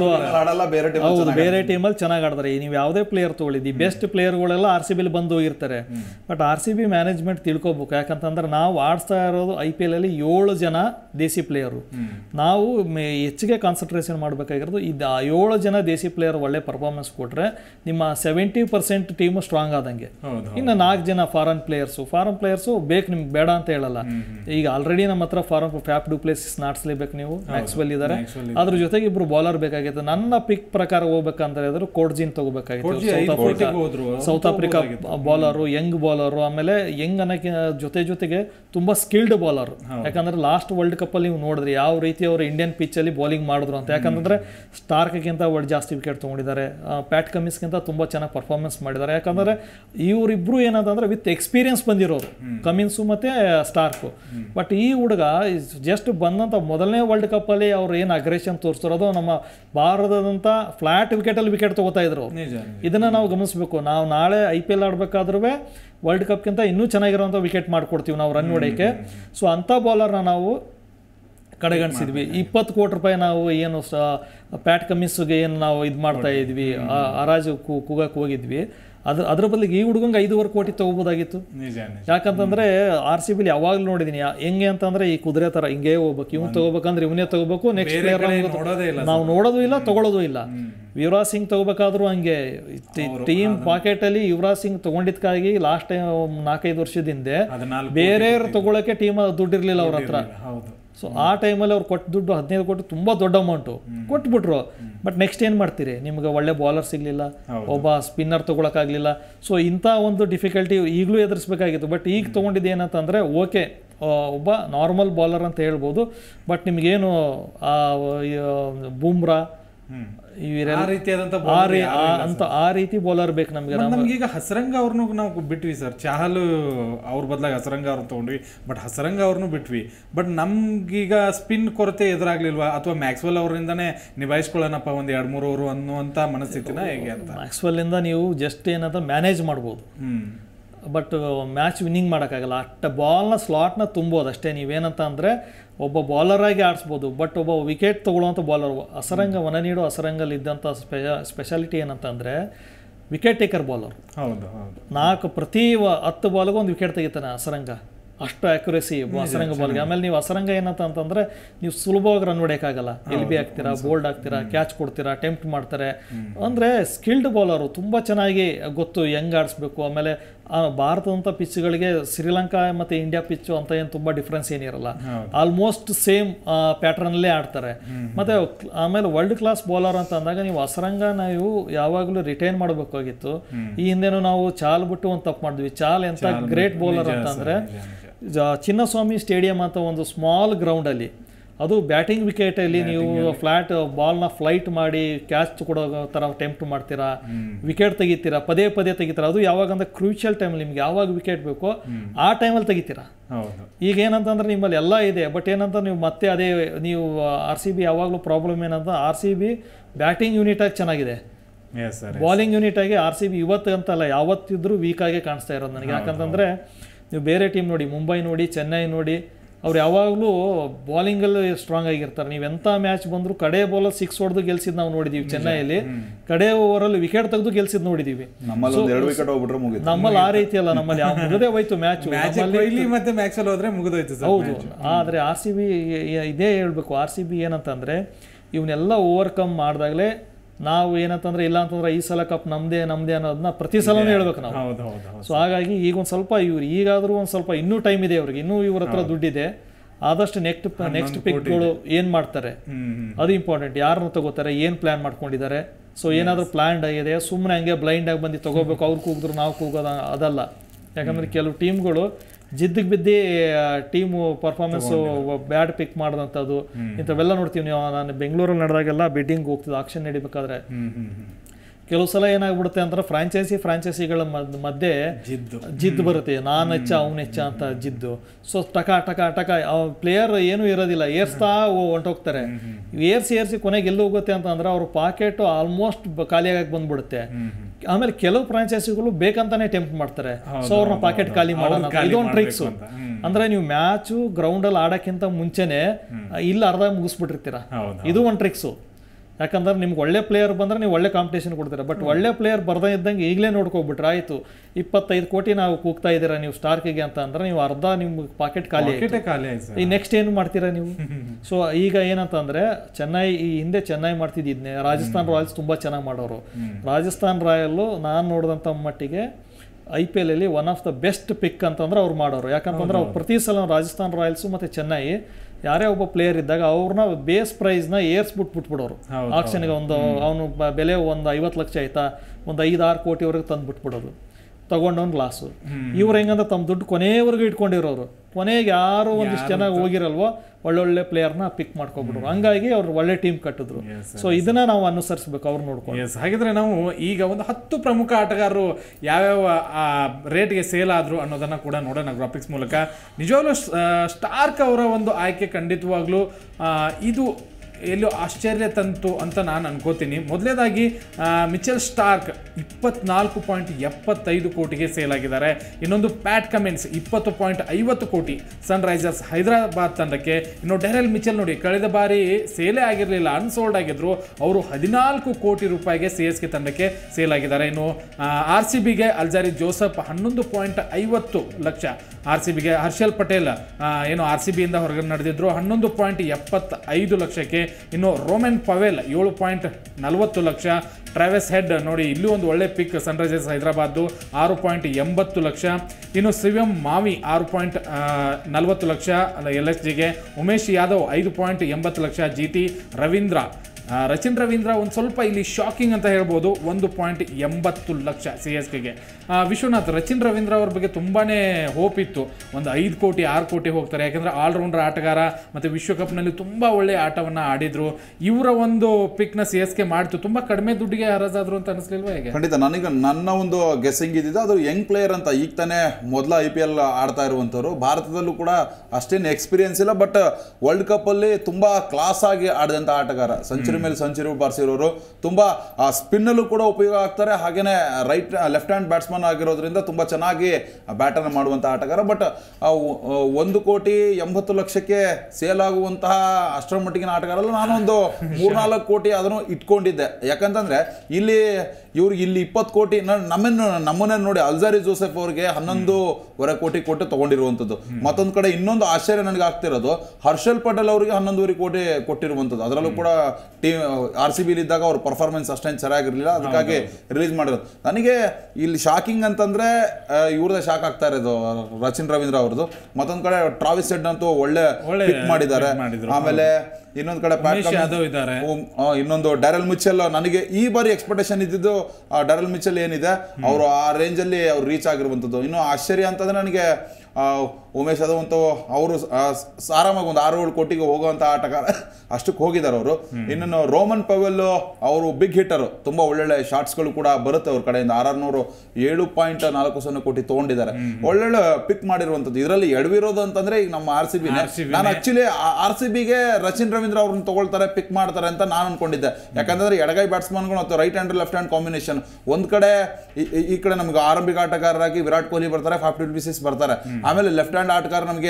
ಹೌದು, ಬೇರೆ ಟೀಮಲ್ಲಿ ಚೆನ್ನಾಗಿ ಆಡ್ತಾರೆ. ನೀವು ಯಾವುದೇ ಪ್ಲೇಯರ್ ತೊಗೊಳಿದ್ದಿ, ಬೆಸ್ಟ್ ಪ್ಲೇಯರ್ಗಳೆಲ್ಲ RCBಲಿ ಬಂದು ಹೋಗಿರ್ತಾರೆ. ಬಟ್ RCB ಮ್ಯಾನೇಜ್ಮೆಂಟ್ ತಿಳ್ಕೊಬೇಕು. ಯಾಕಂತಂದ್ರೆ ನಾವು ಆಡ್ತಾ ಇರೋದು IPL ಅಲ್ಲಿ 7 ಜನ ದೇಸಿ ಪ್ಲೇಯರು. ನಾವು ಹೆಚ್ಚಿಗೆ ಕಾನ್ಸಂಟ್ರೇಷನ್ ಮಾಡಬೇಕಾಗಿರೋದು 7 ಜನ ದೇಸಿ ಪ್ಲೇಯರ್ ಒಳ್ಳೆ ಪರ್ಫಾರ್ಮೆನ್ಸ್ ಕೊಟ್ರೆ ನಿಮ್ಮ 70% ಟೀಮು ಸ್ಟ್ರಾಂಗ್ ಆದಂಗೆ. ಇನ್ನು 4 ಜನ ಫಾರಿನ್ ಪ್ಲೇಯರ್ಸು ಬೇಕು, ನಿಮ್ಗೆ ಬೇಡ ಅಂತ ಹೇಳಲ್ಲ. ಈಗ ಆಲ್ರೆಡಿ ನಮ್ಮ ಹತ್ರ ಫ್ಯಾಪ್ ಡು ಪ್ಲೇಸಿಸ್ ನಾಡ್ಸ್ಲೇಬೇಕು, ನೀವು ಮ್ಯಾಕ್ಸ್ವೆಲ್ ಇದ್ದಾರೆ, ಅದ್ರ ಜೊತೆಗೆ ಇಬ್ರು ಬೌಲರ್ ಬೇಕಾಗಿತ್ತು. ನನ್ನ ಪಿಕ್ ಪ್ರಕಾರ ಹೋಗ್ಬೇಕಂತ ಹೇಳಿದ್ರು ಕೋಡ್ಜಿನ್ ತಗೋಬೇಕಾಗಿತ್ತು. South Africa bowler, young bowler. ಆಮೇಲೆ ಯಂಗ್ ಅನ್ನೋಕ್ಕೆ ಜೊತೆಗೆ ತುಂಬಾ ಸ್ಕಿಲ್ಡ್ ಬೌಲರ್. ಯಾಕಂದ್ರೆ ಲಾಸ್ಟ್ ವರ್ಲ್ಡ್ ಕಪ್ ಅಲ್ಲಿ ನೀವು ನೋಡಿದ್ರಿ ಯಾವ ರೀತಿ ಅವರು ಇಂಡಿಯನ್ ಪಿಚ್ ಅಲ್ಲಿ ಬೌಲಿಂಗ್ ಮಾಡಿದ್ರು ಅಂತ. ಯಾಕಂದ್ರೆ ಸ್ಟಾರ್ಕ್ಗಿಂತ ಜಾಸ್ತಿ ವಿಕೆಟ್ ತಗೊಂಡಿದ್ದಾರೆ, ಪ್ಯಾಟ್ ಕಮಿನ್ಸ್ಗಿಂತ ತುಂಬಾ ಚೆನ್ನಾಗಿ ಪರ್ಫಾರ್ಮೆನ್ಸ್ ಮಾಡಿದ್ದಾರೆ. ಯಾಕಂದ್ರೆ ಇವರಿಬ್ರು ಏನಂತಂದ್ರೆ ವಿತ್ ಎಕ್ಸ್ಪೀರಿಯನ್ಸ್ ಬಂದಿರೋರು, ಕಮಿನ್ಸು ಮತ್ತೆ ಸ್ಟಾರ್ಕು. ಬಟ್ ಈ ಹುಡುಗ ಜಸ್ಟ್ ಬಂದಂತ ಮೊದಲನೇ ವರ್ಲ್ಡ್ ಕಪ್ ಅಲ್ಲಿ ಅವ್ರು ಏನು ಅಗ್ರೆಷನ್ ತೋರಿಸ್ತಿರೋದು, ನಮ್ಮ ಭಾರತದಂತ ಫ್ಲಾಟ್ ವಿಕೆಟ್ ಅಲ್ಲಿ ವಿಕೆಟ್ ತಗೋತಾ ಇದ್ರು. ಇದನ್ನ ನಾವು ಗಮನಿಸಬೇಕು. ನಾವು ನಾಳೆ IPL ಆಡ್ಬೇಕಾದ್ರೂ ವರ್ಲ್ಡ್ ಕಪ್ಗಿಂತ ಇನ್ನೂ ಚೆನ್ನಾಗಿರೋಂಥ ವಿಕೆಟ್ ಮಾಡ್ಕೊಡ್ತೀವಿ ನಾವು ರನ್ ಹೊಡೆಯೋಕ್ಕೆ. ಸೊ ಅಂಥ ಬೌಲರ್ನ ನಾವು ಕಡೆಗಣಿಸಿದ್ವಿ. 20 ಕೋಟಿ ರೂಪಾಯಿ ನಾವು ಏನು ಪ್ಯಾಟ್ ಕಮಿನ್ಸ್ಗೆ ಏನು ನಾವು ಇದು ಮಾಡ್ತಾ ಇದ್ವಿ, ಹರಾಜು ಕೂಗಕ್ಕೆ ಹೋಗಿದ್ವಿ. ಅದ್ರ ಬದಲಿಗೆ ಈ ಹುಡುಗಂಗೆ 5.5 ಕೋಟಿ ತಗೋಬೋದಾಗಿತ್ತು. ಯಾಕಂತಂದ್ರೆ RCBಲಿ ಯಾವಾಗಲೂ ನೋಡಿದೀನಿ ಹೆಂಗೆ ಅಂತಂದ್ರೆ ಈ ಕುದುರೆ ತರ ಹಿಂಗೆ ಹೋಗ್ಬೇಕು, ಇವ್ನು ತಗೋಬೇಕಂದ್ರೆ ಇವನೇ ತಗೋಬೇಕು, ನೆಕ್ಸ್ಟ್ ಪ್ಲೇಯರ್ ನಾವು ನೋಡೋದು ಇಲ್ಲ, ತಗೊಳ್ಳೋದು ಇಲ್ಲ. ಯುವರಾಜ್ ಸಿಂಗ್ ತಗೋಬೇಕಾದ್ರೂ ಹಂಗೆ ಟೀಮ್ ಪಾಕೆಟ್ ಅಲ್ಲಿ ಯುವರಾಜ್ ಸಿಂಗ್ ತಗೊಂಡಿದ್ಕಾಗಿ ಲಾಸ್ಟ್ ಟೈಮ್ 4-5 ವರ್ಷದ ಹಿಂದೆ ಬೇರೆಯವ್ರು ತಗೊಳಕ್ಕೆ ಟೀಮ್ ದುಡ್ಡಿರ್ಲಿಲ್ಲ ಅವ್ರ ಹತ್ರ. ಸೊ ಆ ಟೈಮಲ್ಲಿ ಅವ್ರು ಕೊಟ್ಟು ದುಡ್ಡು 15 ಕೋಟಿ ತುಂಬ ದೊಡ್ಡ ಅಮೌಂಟು ಕೊಟ್ಬಿಟ್ರು. ಬಟ್ ನೆಕ್ಸ್ಟ್ ಏನು ಮಾಡ್ತೀರಿ, ನಿಮ್ಗೆ ಒಳ್ಳೆ ಬೌಲರ್ ಸಿಗಲಿಲ್ಲ, ಒಬ್ಬ ಸ್ಪಿನ್ನರ್ ತೊಗೊಳಕ್ಕಾಗಲಿಲ್ಲ. ಸೊ ಇಂಥ ಒಂದು ಡಿಫಿಕಲ್ಟಿ ಈಗಲೂ ಎದುರಿಸ್ಬೇಕಾಗಿತ್ತು. ಬಟ್ ಈಗ ತೊಗೊಂಡಿದ್ದು ಏನಂತಂದರೆ ಓಕೆ, ಒಬ್ಬ ನಾರ್ಮಲ್ ಬೌಲರ್ ಅಂತ ಹೇಳ್ಬೋದು. ಬಟ್ ನಿಮಗೇನು ಬೂಮ್ರಾ ಆ ರೀತಿ ಬೌಲರ್ ಬೇಕು ನಮ್ಗೆ. ನಮ್ಗೀಗ ಹಸರಂಗ ಅವ್ರನ್ನು ನಾವು ಬಿಟ್ವಿ ಸರ್, ಚಾಹಲ್ ಅವ್ರ ಬದಲಾಗಿ ಹಸರಂಗ ಅವ್ರನ್ನ ತಗೊಂಡ್ವಿ. ಬಟ್ ಹಸರಂಗ ಅವ್ರನ್ನೂ ಬಿಟ್ವಿ. ಬಟ್ ನಮ್ಗೀಗ ಸ್ಪಿನ್ ಕೊರತೆ ಎದುರಾಗ್ಲಿಲ್ವಾ, ಅಥವಾ ಮ್ಯಾಕ್ಸ್ವೆಲ್ ಅವರಿಂದಾನೇ ನಿಭಾಯಿಸ್ಕೊಳ್ಳೋಣಪ್ಪ 1-2-3 ಓವರ್ ಅನ್ನುವಂಥ ಮನಸ್ಥಿತಿನ ಹೇಗೆ ಅಂತ? ಮ್ಯಾಕ್ಸ್ವೆಲ್ ಇಂದ ನೀವು ಜಸ್ಟ್ ಏನಂತ ಮ್ಯಾನೇಜ್ ಮಾಡ್ಬೋದು, ಬಟ್ ಮ್ಯಾಚ್ ವಿನ್ನಿಂಗ್ ಮಾಡೋಕ್ಕಾಗಲ್ಲ. ಬಾಲ್ನ ಸ್ಲಾಟ್ನ ತುಂಬೋದು ಅಷ್ಟೇ. ನೀವೇನಂತ ಅಂದರೆ ಒಬ್ಬ ಬೌಲರಾಗಿ ಆಡಿಸ್ಬೋದು, ಬಟ್ ಒಬ್ಬ ವಿಕೆಟ್ ತೊಗೊಳ್ಳೋವಂಥ ಬೌಲರ್. ಹಸರಂಗಲ್ಲಿ ಇದ್ದಂಥ ಸ್ಪೆಷಾಲಿಟಿ ಏನಂತ ಅಂದರೆ ವಿಕೆಟ್ ಟೇಕರ್ ಬೌಲರ್. ಹೌದು, ಪ್ರತಿ 10 ಬಾಲ್ಗೂ ಒಂದು ವಿಕೆಟ್ ತೆಗಿತಾನೆ ಹಸರಂಗ. ಅಷ್ಟು ಆಕ್ಯುರೇಸಿ ಹಸರಂಗ ಬಾಲ್ಗೆ. ಆಮೇಲೆ ನೀವು ಹಸರಂಗ ಏನಂತ ಅಂತಂದರೆ ನೀವು ಸುಲಭವಾಗಿ ರನ್ ಹೊಡೆಯೋಕ್ಕಾಗಲ್ಲ. LB ಆಗ್ತೀರಾ, ಬೋಲ್ಡ್ ಆಗ್ತೀರಾ, ಕ್ಯಾಚ್ ಕೊಡ್ತೀರಾ, ಅಟೆಂಪ್ಟ್ ಮಾಡ್ತಾರೆ. ಅಂದರೆ ಸ್ಕಿಲ್ಡ್ ಬೌಲರು, ತುಂಬ ಚೆನ್ನಾಗಿ ಗೊತ್ತು ಹೆಂಗೆ ಆಡಿಸ್ಬೇಕು. ಆಮೇಲೆ ಭಾರತದಂಥ ಪಿಚ್ಗಳಿಗೆ ಶ್ರೀಲಂಕಾ ಮತ್ತು ಇಂಡಿಯಾ ಪಿಚ್ಚು ಅಂತ ಏನು ತುಂಬ ಡಿಫ್ರೆನ್ಸ್ ಏನಿರಲ್ಲ, ಆಲ್ಮೋಸ್ಟ್ ಸೇಮ್ ಪ್ಯಾಟ್ರನ್ನಲ್ಲೇ ಆಡ್ತಾರೆ. ಮತ್ತು ಆಮೇಲೆ ವರ್ಲ್ಡ್ ಕ್ಲಾಸ್ ಬೌಲರ್ ಅಂತ ಅಂದಾಗ ನೀವು ಹಸರಂಗ ನಾವು ಯಾವಾಗಲೂ ರಿಟೈನ್ ಮಾಡಬೇಕಾಗಿತ್ತು. ಈ ಹಿಂದೆನೂ ನಾವು ಚಾಲ್ ಬಿಟ್ಟು ಒಂದು ತಪ್ಪು ಮಾಡಿದ್ವಿ. ಚಾಲ್ ಎಂಥ ಗ್ರೇಟ್ ಬೌಲರ್ ಅಂತಂದರೆ ಚಿನ್ನಸ್ವಾಮಿ ಸ್ಟೇಡಿಯಂ ಅಂತ ಒಂದು ಸ್ಮಾಲ್ ಗ್ರೌಂಡಲ್ಲಿ ಅದು ಬ್ಯಾಟಿಂಗ್ ವಿಕೆಟಲ್ಲಿ ನೀವು ಫ್ಲಾಟ್ ಬಾಲ್ನ ಫ್ಲೈಟ್ ಮಾಡಿ ಕ್ಯಾಚ್ ಕೊಡೋ ಥರ ಅಟೆಂಪ್ಟ್ ಮಾಡ್ತೀರಾ, ವಿಕೆಟ್ ತೆಗಿತೀರಾ, ಪದೇ ಪದೇ ತೆಗಿತೀರಾ. ಅದು ಯಾವಾಗ ಅಂದ್ರೆ ಕ್ರೂಷಿಯಲ್ ಟೈಮಲ್ಲಿ ನಿಮ್ಗೆ ಯಾವಾಗ ವಿಕೆಟ್ ಬೇಕೋ ಆ ಟೈಮಲ್ಲಿ ತೆಗಿತೀರಾ. ಈಗ ಏನಂತಂದ್ರೆ ನಿಮ್ಮಲ್ಲಿ ಎಲ್ಲ ಇದೆ, ಬಟ್ ಏನಂತ ನೀವು ಮತ್ತೆ ಅದೇ ನೀವು RCB ಯಾವಾಗಲೂ ಪ್ರಾಬ್ಲಮ್ ಏನಂತ RCB ಬ್ಯಾಟಿಂಗ್ ಯೂನಿಟ್ ಆಗಿ ಚೆನ್ನಾಗಿದೆ, ಬಾಲಿಂಗ್ ಯೂನಿಟ್ ಆಗಿ RCB ಇವತ್ತು ಅಂತಲ್ಲ ಯಾವತ್ತಿದ್ರೂ ವೀಕ್ ಆಗೇ ಕಾಣಿಸ್ತಾ ಇರೋದು ನನಗೆ. ಯಾಕಂತಂದರೆ ನೀವು ಬೇರೆ ಟೀಮ್ ನೋಡಿ, ಮುಂಬೈ ನೋಡಿ, ಚೆನ್ನೈ ನೋಡಿ, ಅವ್ರು ಯಾವಾಗಲೂ ಬಾಲಿಂಗಲ್ಲಿ ಸ್ಟ್ರಾಂಗ್ ಆಗಿರ್ತಾರೆ. ನೀವು ಎಂಥ ಮ್ಯಾಚ್ ಬಂದರೂ ಕಡೆ ಬಾಲ್ 6 ಹೊಡೆದು ಗೆಲ್ಸಿದ್ದು ನಾವು ನೋಡಿದ್ದೀವಿ ಚೆನ್ನೈಯಲ್ಲಿ, ಕಡೆ ಓವರಲ್ಲಿ ವಿಕೆಟ್ ತೆಗೆದು ಗೆಲ್ಸಿದ್ದು ನೋಡಿದ್ದೀವಿ. ನಮ್ಮಲ್ಲಿ ಆ ರೀತಿ ಅಲ್ಲ, ನಮ್ಮಲ್ಲಿ ಮುಗದೇ ಹೋಯ್ತು ಮ್ಯಾಚ್, ಹೌದು. ಆದರೆ RCB ಇದೇ ಹೇಳ್ಬೇಕು, RCB ಏನಂತಂದರೆ ಇವನ್ನೆಲ್ಲ ಓವರ್ಕಮ್ ಮಾಡಿದಾಗಲೇ ನಾವು ಏನಂತಂದ್ರೆ ಇಲ್ಲ ಅಂತಂದ್ರೆ ಈ ಸಲ ಕಪ್ ನಮ್ದೇ ಅನ್ನೋದನ್ನ ಪ್ರತಿ ಸಲನೂ ಹೇಳ್ಬೇಕು ನಾವು. ಸೊ ಹಾಗಾಗಿ ಈಗ ಒಂದು ಸ್ವಲ್ಪ ಈಗಾದರೂ ಒಂದು ಸ್ವಲ್ಪ ಇನ್ನೂ ಟೈಮ್ ಇದೆ ಅವ್ರಿಗೆ, ಇನ್ನೂ ಇವ್ರ ಹತ್ರ ದುಡ್ಡಿದೆ. ಆದಷ್ಟು ನೆಕ್ಸ್ಟ್ ಪಿಕ್ಗಳು ಏನು ಮಾಡ್ತಾರೆ ಅದು ಇಂಪಾರ್ಟೆಂಟ್. ಯಾರನ್ನ ತಗೋತಾರೆ, ಏನು ಪ್ಲ್ಯಾನ್ ಮಾಡ್ಕೊಂಡಿದ್ದಾರೆ. ಸೊ ಏನಾದರೂ ಪ್ಲ್ಯಾನ್ಡ್ ಆಗಿದೆ, ಸುಮ್ಮನೆ ಹಂಗೆ ಬ್ಲೈಂಡಾಗಿ ಬಂದು ತೊಗೋಬೇಕು, ಅವ್ರು ಕೂಗಿದ್ರು ನಾವು ಕೂಗೋದು ಅದಲ್ಲ. ಯಾಕಂದರೆ ಕೆಲವು ಟೀಮ್ಗಳು ಜಿದ್ದಿಗೆ ಬಿದ್ದು ಟೀಮು ಪರ್ಫಾರ್ಮೆನ್ಸು ಬ್ಯಾಡ್ ಪಿಕ್ ಮಾಡಿದಂಥದ್ದು ಇಂಥವೆಲ್ಲ ನೋಡ್ತೀವಿ. ನೀವು ನಾನು ಬೆಂಗಳೂರಲ್ಲಿ ನಡೆದಾಗೆಲ್ಲ ಬೆಡ್ಡಿಂಗ್ ಹೋಗ್ತಿದ್ದು ಆಕ್ಷನ್ ನಡಿಬೇಕಾದ್ರೆ ಕೆಲವು ಸಲ ಏನಾಗ್ಬಿಡುತ್ತೆ ಅಂದ್ರೆ ಫ್ರಾಂಚೈಸಿಗಳ ಮಧ್ಯೆ ಜಿದ್ದು ಬರುತ್ತೆ, ನಾನು ಹೆಚ್ಚ ಅವ್ನು ಹೆಚ್ಚ ಅಂತ ಜಿದ್ದು. ಸೊ ಟಕ ಪ್ಲೇಯರ್ ಏನೂ ಇರೋದಿಲ್ಲ, ಏರ್ಸ್ತಾ ಹೊಂಟೋಗ್ತಾರೆ. ಏರ್ಸಿ ಕೊನೆಗೆ ಎಲ್ಲಿ ಹೋಗುತ್ತೆ ಅಂತಂದ್ರೆ ಅವ್ರ ಪಾಕೆಟ್ ಆಲ್ಮೋಸ್ಟ್ ಖಾಲಿಯಾಗಿ ಬಂದ್ಬಿಡುತ್ತೆ. ಆಮೇಲೆ ಕೆಲವು ಫ್ರಾಂಚೈಸಿಗಳು ಬೇಕಂತಾನೆ ಟೆಂಪ್ಟ್ ಮಾಡ್ತಾರೆ, ಸೊ ಅವ್ರನ್ನ ಪಾಕೆಟ್ ಖಾಲಿ ಮಾಡೋಣ. ಇದೊಂದು ಟ್ರಿಕ್ಸು. ಅಂದ್ರೆ ನೀವು ಮ್ಯಾಚು ಗ್ರೌಂಡಲ್ಲಿ ಆಡೋಕ್ಕಿಂತ ಮುಂಚೆನೆ ಇಲ್ಲಿ ಅರ್ಧ ಮುಗಿಸ್ಬಿಟ್ಟಿರ್ತೀರ. ಇದು ಒಂದು ಟ್ರಿಕ್ಸು. ಯಾಕಂದ್ರೆ ನಿಮ್ಗೆ ಒಳ್ಳೆ ಪ್ಲೇಯರ್ ಬಂದರೆ ನೀವು ಒಳ್ಳೆ ಕಾಂಪಿಟೇಷನ್ ಕೊಡ್ತೀರಾ. ಬಟ್ ಒಳ್ಳೆ ಪ್ಲೇಯರ್ ಬರ್ದೇ ಇದ್ದಂಗೆ ಈಗಲೇ ನೋಡ್ಕೊಬಿಟ್ರೆ ಆಯಿತು, 25 ಕೋಟಿ ನಾವು ಕೂಗ್ತಾ ಇದ್ದೀರಾ ನೀವು ಸ್ಟಾರ್ಕಿಗೆ ಅಂತ ಅಂದ್ರೆ ನೀವು ಅರ್ಧ ನಿಮ್ಗೆ ಪಾಕೆಟ್ ಖಾಲಿ ಆಯ್ತು. ಈ ನೆಕ್ಸ್ಟ್ ಏನು ಮಾಡ್ತೀರಾ ನೀವು? ಸೊ ಈಗ ಏನಂತಂದರೆ ಈ ಹಿಂದೆ ಚೆನ್ನೈ ಮಾಡ್ತಿದ್ದಿದ್ನೆ, ರಾಜಸ್ಥಾನ್ ರಾಯಲ್ಸ್ ತುಂಬ ಚೆನ್ನಾಗಿ ಮಾಡೋರು. ರಾಜಸ್ಥಾನ್ ರಾಯಲ್ಲು ನಾನು ನೋಡಿದಂಥ ಮಟ್ಟಿಗೆ IPL ಅಲ್ಲಿ one of the best pick ಅಂತಂದ್ರೆ ಅವ್ರು ಮಾಡೋರು. ಯಾಕಂತಂದ್ರೆ ಅವ್ರು ಪ್ರತಿ ಸಲ ರಾಜಸ್ಥಾನ್ ರಾಯಲ್ಸು ಮತ್ತು ಚೆನ್ನೈ ಯಾರೇ ಒಬ್ಬ ಪ್ಲೇಯರ್ ಇದ್ದಾಗ ಅವ್ರನ್ನ ಬೇಸ್ ಪ್ರೈಸ್ನ ಬಿಟ್ಬಿಡೋರು ಆಕ್ಷನ್ಗೆ. ಅವನು ಬೆಲೆ ಒಂದು 50 ಲಕ್ಷ ಆಯ್ತಾ, ಒಂದು 5-6 ಕೋಟಿವರೆಗೆ ತಂದು ಬಿಟ್ಬಿಡೋದು, ತಗೊಂಡವನು ಗ್ಲಾಸು. ಇವ್ರು ಹೆಂಗಂದ್ರೆ ತಮ್ಮ ದುಡ್ಡು ಕೊನೆಯವರೆಗೂ ಇಟ್ಕೊಂಡಿರೋರು, ಕೊನೆಗೆ ಯಾರು ಒಂದಿಷ್ಟು ಜನ ಹೋಗಿರಲ್ವೋ ಒಳ್ಳೊಳ್ಳೆ ಪ್ಲೇಯರ್ನ ಪಿಕ್ ಮಾಡ್ಕೊಬಿಟ್ರು. ಹಂಗಾಗಿ ಅವ್ರು ಒಳ್ಳೆ ಟೀಮ್ ಕಟ್ಟಿದ್ರು. ಸೊ ಇದನ್ನ ನಾವು ಅನುಸರಿಸಬೇಕು, ಅವ್ರು ನೋಡ್ಕೊಂಡು. ಹಾಗಿದ್ರೆ ನಾವು ಈಗ ಒಂದು 10 ಪ್ರಮುಖ ಆಟಗಾರರು ಯಾವ್ಯಾವ ರೇಟ್ಗೆ ಸೇಲ್ ಆದ್ರು ಅನ್ನೋದನ್ನ ಕೂಡ ನೋಡೋಣ ಗ್ರಾಫಿಕ್ಸ್ ಮೂಲಕ. ನಿಜವಾಗ್ಲೂ ಸ್ಟಾರ್ಕ್ ಅವರ ಒಂದು ಆಯ್ಕೆ ಖಂಡಿತವಾಗ್ಲೂ ಇದು ಎಲ್ಲೋ ಆಶ್ಚರ್ಯ ತಂತು ಅಂತ ನಾನು ಅನ್ಕೋತೀನಿ. ಮೊದಲನೇದಾಗಿ ಮಿಚೆಲ್ ಸ್ಟಾರ್ಕ್ 24.75 ಕೋಟಿಗೆ ಸೇಲ್ ಆಗಿದ್ದಾರೆ. ಇನ್ನೊಂದು ಪ್ಯಾಟ್ ಕಮಿನ್ಸ್ 20.50 ಕೋಟಿ ಸನ್ ರೈಸರ್ಸ್ ಹೈದರಾಬಾದ್ ತಂಡಕ್ಕೆ. ಇನ್ನು ಡೆರೆಲ್ ಮಿಚೆಲ್ ನೋಡಿ, ಕಳೆದ ಬಾರಿ ಸೇಲೇ ಆಗಿರಲಿಲ್ಲ, ಅನ್ಸೋಲ್ಡ್ ಆಗಿದ್ರು, ಅವರು 14 ಕೋಟಿ ರೂಪಾಯಿಗೆ CSK ತಂಡಕ್ಕೆ ಸೇಲ್ ಆಗಿದ್ದಾರೆ. ಇನ್ನು RCBಗೆ ಅಲ್ಜಾರಿ ಜೋಸಫ್ 11.50 ಲಕ್ಷ. RCBಗೆ ಹರ್ಷಲ್ ಪಟೇಲ್ ಏನು RCBಯಿಂದ ಹೊರಗಡೆ ನಡೆದಿದ್ರು 11.75 ಲಕ್ಷಕ್ಕೆ. ಇನ್ನು Rovman Powell 7.40 lakh. Travis Head ನೋಡಿ, ಇಲ್ಲೂ ಒಂದು ಒಳ್ಳೆ pick Sunrisers Hyderabad 6.80 lakh. ಇನ್ನು ಶಿವಂ ಮಾವಿ 6.40 ಲಕ್ಷ LSGಗೆ. ಉಮೇಶ್ ಯಾದವ್ 5.80 ಲಕ್ಷ. GT ರವೀಂದ್ರ ರಚಿನ್ ರವೀಂದ್ರ ಒಂದು ಸ್ವಲ್ಪ ಇಲ್ಲಿ ಶಾಕಿಂಗ್ ಅಂತ ಹೇಳ್ಬೋದು, 1.80 ಲಕ್ಷ CSKಗೆ. ವಿಶ್ವನಾಥ್, ರಚಿನ್ ರವೀಂದ್ರ ಅವ್ರ ಬಗ್ಗೆ ತುಂಬಾ ಹೋಪ್ ಇತ್ತು, ಒಂದು 5 ಕೋಟಿ 6 ಕೋಟಿ ಹೋಗ್ತಾರೆ. ಯಾಕಂದರೆ ಆಲ್ರೌಂಡರ್ ಆಟಗಾರ ಮತ್ತು ವಿಶ್ವಕಪ್ನಲ್ಲಿ ತುಂಬ ಒಳ್ಳೆಯ ಆಟವನ್ನು ಆಡಿದ್ರು. ಇವರ ಒಂದು ಪಿಕ್ನ CSK ಮಾಡ್ತು, ತುಂಬ ಕಡಿಮೆ ದುಡ್ಡಿಗೆ ಹರಾಜಾದ್ರು ಅಂತ ಅನಿಸ್ಲಿಲ್ವಾ? ಹೇಗೆ? ಖಂಡಿತ ನನ್ನ ಒಂದು ಗೆಸ್ಸಿಂಗ್ ಇದ್ದಿದ್ದು ಅದು ಯಂಗ್ ಪ್ಲೇಯರ್ ಅಂತ. ಈಗ ತಾನೇ ಮೊದಲ IPL ಆಡ್ತಾ ಇರುವಂಥವ್ರು, ಭಾರತದಲ್ಲೂ ಕೂಡ ಅಷ್ಟೇನು ಎಕ್ಸ್ಪೀರಿಯನ್ಸ್ ಇಲ್ಲ, ಬಟ್ ವರ್ಲ್ಡ್ ಕಪ್ಪಲ್ಲಿ ತುಂಬ ಕ್ಲಾಸ್ ಆಗಿ ಆಡಿದಂಥ ಆಟಗಾರ. ಸೆಂಚುರಿ ಮೇಲೆ ಸೆಂಚುರಿ ಬಾರಿಸಿರೋರು, ತುಂಬ ಸ್ಪಿನ್ನಲ್ಲೂ ಕೂಡ ಉಪಯೋಗ ಆಗ್ತಾರೆ. ಹಾಗೇನೆ ಲೆಫ್ಟ್ ಹ್ಯಾಂಡ್ ಬ್ಯಾಟ್ಸ್ಮನ್ ಆಗಿರೋದ್ರಿಂದ ತುಂಬ ಚೆನ್ನಾಗಿ ಬ್ಯಾಟನ್ನು ಮಾಡುವಂಥ ಆಟಗಾರ. ಬಟ್ 1.80 ಲಕ್ಷಕ್ಕೆ ಸೇಲ್ ಆಗುವಂತಹ ಅಷ್ಟರ ಮಟ್ಟಿಗಿನ ಆಟಗಾರಲ್ಲ. ನಾನೊಂದು 3-4 ಕೋಟಿ ಅದನ್ನು ಇಟ್ಕೊಂಡಿದ್ದೆ. ಯಾಕಂತಂದ್ರೆ ಇಲ್ಲಿ 20 ಕೋಟಿ ನಮ್ಮನ್ನೇ ನೋಡಿ ಅಲ್ಜಾರಿ ಜೋಸೆಫ್ ಅವ್ರಿಗೆ 11.25 ಕೋಟಿ ಕೊಟ್ಟು ತಗೊಂಡಿರುವಂಥದ್ದು. ಮತ್ತೊಂದು ಕಡೆ ಇನ್ನೊಂದು ಆಶ್ಚರ್ಯ ನನಗೆ ಆಗ್ತಿರೋದು, ಹರ್ಷಲ್ ಪಟೇಲ್ ಅವರಿಗೆ 11.25 ಕೋಟಿ ಕೊಟ್ಟಿರುವಂಥದ್ದು. ಅದರಲ್ಲೂ ಕೂಡ RCB ಇದ್ದಾಗ ಅವ್ರ ಪರ್ಫಾರ್ಮೆನ್ಸ್ ಅಷ್ಟೇನು ಚೆನ್ನಾಗಿರಲಿಲ್ಲ, ಅದಕ್ಕಾಗಿ ರಿಲೀಸ್ ಮಾಡಿರೋದು. ನನಗೆ ಇಲ್ಲಿ ಶಾಕಿಂಗ್ ಅಂತಂದ್ರೆ ಇವ್ರದೇ ಶಾಕ್ ಆಗ್ತಾ ಇರೋದು ರಚಿನ್ ರವೀಂದ್ರ ಅವ್ರದ್ದು. ಮತ್ತೊಂದು ಕಡೆ ಟ್ರಾವಿಸ್ ಹೆಡ್ ಅಂತೂ ಒಳ್ಳೆ ಪಿಕ್ ಮಾಡಿದ್ದಾರೆ. ಆಮೇಲೆ ಇನ್ನೊಂದು ಕಡೆ ಯಾದವ್ ಇದ್ದಾರೆ, ಇನ್ನೊಂದು ಡ್ಯಾರೆಲ್ ಮಿಚೆಲ್. ನನಗೆ ಈ ಬಾರಿ ಎಕ್ಸ್ಪೆಕ್ಟೇಷನ್ ಇದ್ದಿದ್ದು ಡ್ಯಾರೆಲ್ ಮಿಚೆಲ್ ಏನಿದೆ ಅವರು ಆ ರೇಂಜಲ್ಲಿ ಅವ್ರು ರೀಚ್ ಆಗಿರುವಂಥದ್ದು. ಇನ್ನು ಆಶ್ಚರ್ಯ ಅಂತಂದ್ರೆ ನನಗೆ ಉಮೇಶ್ ಯಾದವ್ ಅಂತೂ ಅವರು ಆರಾಮಾಗಿ ಒಂದು 6-7 ಕೋಟಿಗೆ ಹೋಗುವಂಥ ಆಟಗಾರ, ಅಷ್ಟಕ್ಕೆ ಹೋಗಿದ್ದಾರೆ ಅವರು. ಇನ್ನು ರೋಮನ್ ಪವೆಲ್ ಅವರು ಬಿಗ್ ಹಿಟ್ಟರು, ತುಂಬ ಒಳ್ಳೊಳ್ಳೆ ಶಾಟ್ಸ್ಗಳು ಕೂಡ ಬರುತ್ತೆ ಅವ್ರ ಕಡೆಯಿಂದ. 7.40 ಕೋಟಿ ತೊಗೊಂಡಿದ್ದಾರೆ, ಒಳ್ಳೊಳ್ಳೆ ಪಿಕ್ ಮಾಡಿರುವಂಥದ್ದು. ಇದರಲ್ಲಿ ಎಡವಿರೋದು ಅಂತಂದ್ರೆ ಈಗ ನಮ್ಮ RCB. ನಾನು ಆಕ್ಚುಲಿ RCBಗೆ ರಚಿನ್ ರವೀಂದ್ರ ಅವ್ರನ್ನ ತಗೊಳ್ತಾರೆ, ಪಿಕ್ ಮಾಡ್ತಾರೆ ಅಂತ ನಾನು ಅನ್ಕೊಂಡಿದ್ದೆ. ಯಾಕಂದ್ರೆ ಎಡಗೈ ಬ್ಯಾಟ್ಸ್ಮನ್ಗಳು ಮತ್ತು right hand left hand combination. ಒಂದ್ ಕಡೆ ಈ ಕಡೆ ನಮ್ಗೆ ಆರಂಭಿಕ ಆಟಗಾರರಾಗಿ ವಿರಾಟ್ ಕೊಹ್ಲಿ ಬರ್ತಾರೆ, ಫಾಫ್ ಡು ಪ್ಲೆಸಿಸ್ ಬರ್ತಾರೆ. ಆಮೇಲೆ ಲೆಫ್ಟ್ ಹ್ಯಾಂಡ್ ಆಟಗಾರ ನಮಗೆ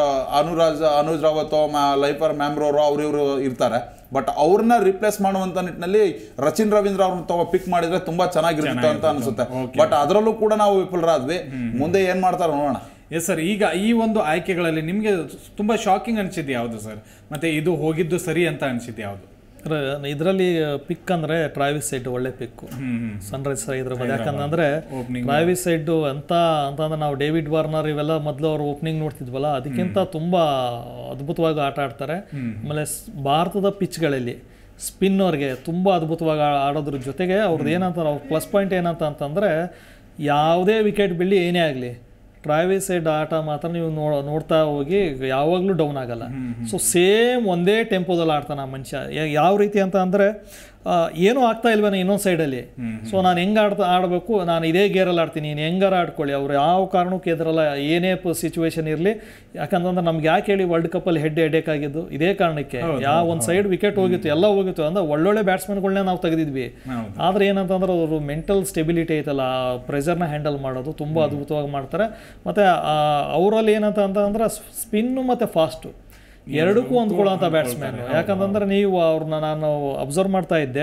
ಅನುಜ್ ರಾವತ್, ಲೈಫರ್ ಮ್ಯಾಮ್ರೋರು ಅವ್ರು ಇವರು ಇರ್ತಾರೆ. ಬಟ್ ಅವ್ರನ್ನ ರಿಪ್ಲೇಸ್ ಮಾಡುವಂತ ನಿಟ್ಟಿನಲ್ಲಿ ರಚಿನ್ ರವೀಂದ್ರ ಅವ್ರನ್ನ ಪಿಕ್ ಮಾಡಿದ್ರೆ ತುಂಬಾ ಚೆನ್ನಾಗಿರುತ್ತೆ ಅಂತ ಅನ್ಸುತ್ತೆ. ಬಟ್ ಅದರಲ್ಲೂ ಕೂಡ ನಾವು ವಿಫಲರಾದ್ವಿ. ಮುಂದೆ ಏನ್ ಮಾಡ್ತಾರೆ ನೋಡೋಣ. ಎಸ್ ಸರ್, ಈಗ ಈ ಒಂದು ಆಯ್ಕೆಗಳಲ್ಲಿ ನಿಮಗೆ ತುಂಬಾ ಶಾಕಿಂಗ್ ಅನಿಸಿದ್ದು ಯಾವುದು ಸರ್? ಮತ್ತೆ ಇದು ಹೋಗಿದ್ದು ಸರಿ ಅಂತ ಅನಿಸಿದ್ದು ಯಾವುದು? ಇದರಲ್ಲಿ ಪಿಕ್ ಅಂದ್ರೆ ಟ್ರಾವಿಸ್ ಹೆಡ್ ಒಳ್ಳೆ ಪಿಕ್ ಸನ್ರೈಸರ್ ಹೈದರಾಬಾದ್. ಯಾಕಂದ್ರೆ ಟ್ರಾವಿಸ್ ಹೆಡ್ ಅಂತಂದ್ರೆ ನಾವು ಡೇವಿಡ್ ವಾರ್ನರ್ ಇವೆಲ್ಲ ಮೊದಲು ಅವ್ರು ಓಪನಿಂಗ್ ನೋಡ್ತಿದ್ವಲ್ಲ, ಅದಕ್ಕಿಂತ ತುಂಬಾ ಅದ್ಭುತವಾಗಿ ಆಟ ಆಡ್ತಾರೆ. ಆಮೇಲೆ ಭಾರತದ ಪಿಚ್ಗಳಲ್ಲಿ ಸ್ಪಿನ್ ಅವ್ರಿಗೆ ತುಂಬಾ ಅದ್ಭುತವಾಗಿ ಆಡೋದ್ರ ಜೊತೆಗೆ ಅವ್ರದ್ದು ಏನಂತ ಅವ್ರ ಪ್ಲಸ್ ಪಾಯಿಂಟ್ ಏನಂತ ಅಂತಂದ್ರೆ ಯಾವುದೇ ವಿಕೆಟ್ ಬೀಳಿ ಏನೇ ಆಗಲಿ ಟ್ರಾವಿಸ್ ಹೆಡ್ ಆಟ ಮಾತ್ರ ನೀವು ನೋಡ್ತಾ ಹೋಗಿ ಯಾವಾಗಲೂ ಡೌನ್ ಆಗಲ್ಲ. ಸೊ ಸೇಮ್ ಒಂದೇ ಟೆಂಪೋದಲ್ಲಿ ಆಡ್ತಾನೆ ಆ ಮನುಷ್ಯ. ಯಾವ ರೀತಿ ಅಂತ ಅಂದರೆ ಏನೂ ಆಗ್ತಾ ಇಲ್ವೇನೋ ಇನ್ನೊಂದು ಸೈಡಲ್ಲಿ. ಸೊ ನಾನು ಹೆಂಗೆ ಆಡಬೇಕು, ನಾನು ಇದೇ ಗೇರಲ್ಲಿ ಆಡ್ತೀನಿ, ನೀನು ಹೆಂಗಾರ ಆಡ್ಕೊಳ್ಳಿ, ಅವ್ರು ಯಾವ ಕಾರಣಕ್ಕೂ ಎದುರಲ್ಲ, ಏನೇ ಸಿಚುವೇಶನ್ ಇರಲಿ. ಯಾಕಂತಂದ್ರೆ ನಮ್ಗೆ ಯಾಕೆ ಹೇಳಿ ವರ್ಲ್ಡ್ ಕಪ್ಪಲ್ಲಿ ಹೆಡೇಕ್ ಆಗಿದ್ದು ಇದೇ ಕಾರಣಕ್ಕೆ. ಯಾವ ಒಂದು ಸೈಡ್ ವಿಕೆಟ್ ಹೋಗಿತ್ತು, ಎಲ್ಲ ಹೋಗಿತ್ತು ಅಂದ್ರೆ ಒಳ್ಳೊಳ್ಳೆ ಬ್ಯಾಟ್ಸ್ಮನ್ಗಳನ್ನೇ ನಾವು ತೆಗೆದಿದ್ವಿ. ಆದರೆ ಏನಂತಂದ್ರೆ ಅವರು ಮೆಂಟಲ್ ಸ್ಟೆಬಿಲಿಟಿ ಐತಲ್ಲ, ಪ್ರೆಷರ್ನ ಹ್ಯಾಂಡಲ್ ಮಾಡೋದು ತುಂಬ ಅದ್ಭುತವಾಗಿ ಮಾಡ್ತಾರೆ. ಮತ್ತು ಅವರಲ್ಲಿ ಏನಂತ ಅಂತಂದ್ರೆ ಸ್ಪಿನ್ನು ಮತ್ತು ಫಾಸ್ಟು ಎರಡಕ್ಕೂ ಹೊಂದ್ಕೊಳ್ಳೋಂಥ ಬ್ಯಾಟ್ಸ್ಮನ್. ಯಾಕಂತಂದ್ರೆ ನೀವು ಅವ್ರನ್ನ ನಾನು ಅಬ್ಸರ್ವ್ ಮಾಡ್ತಾ ಇದ್ದೆ,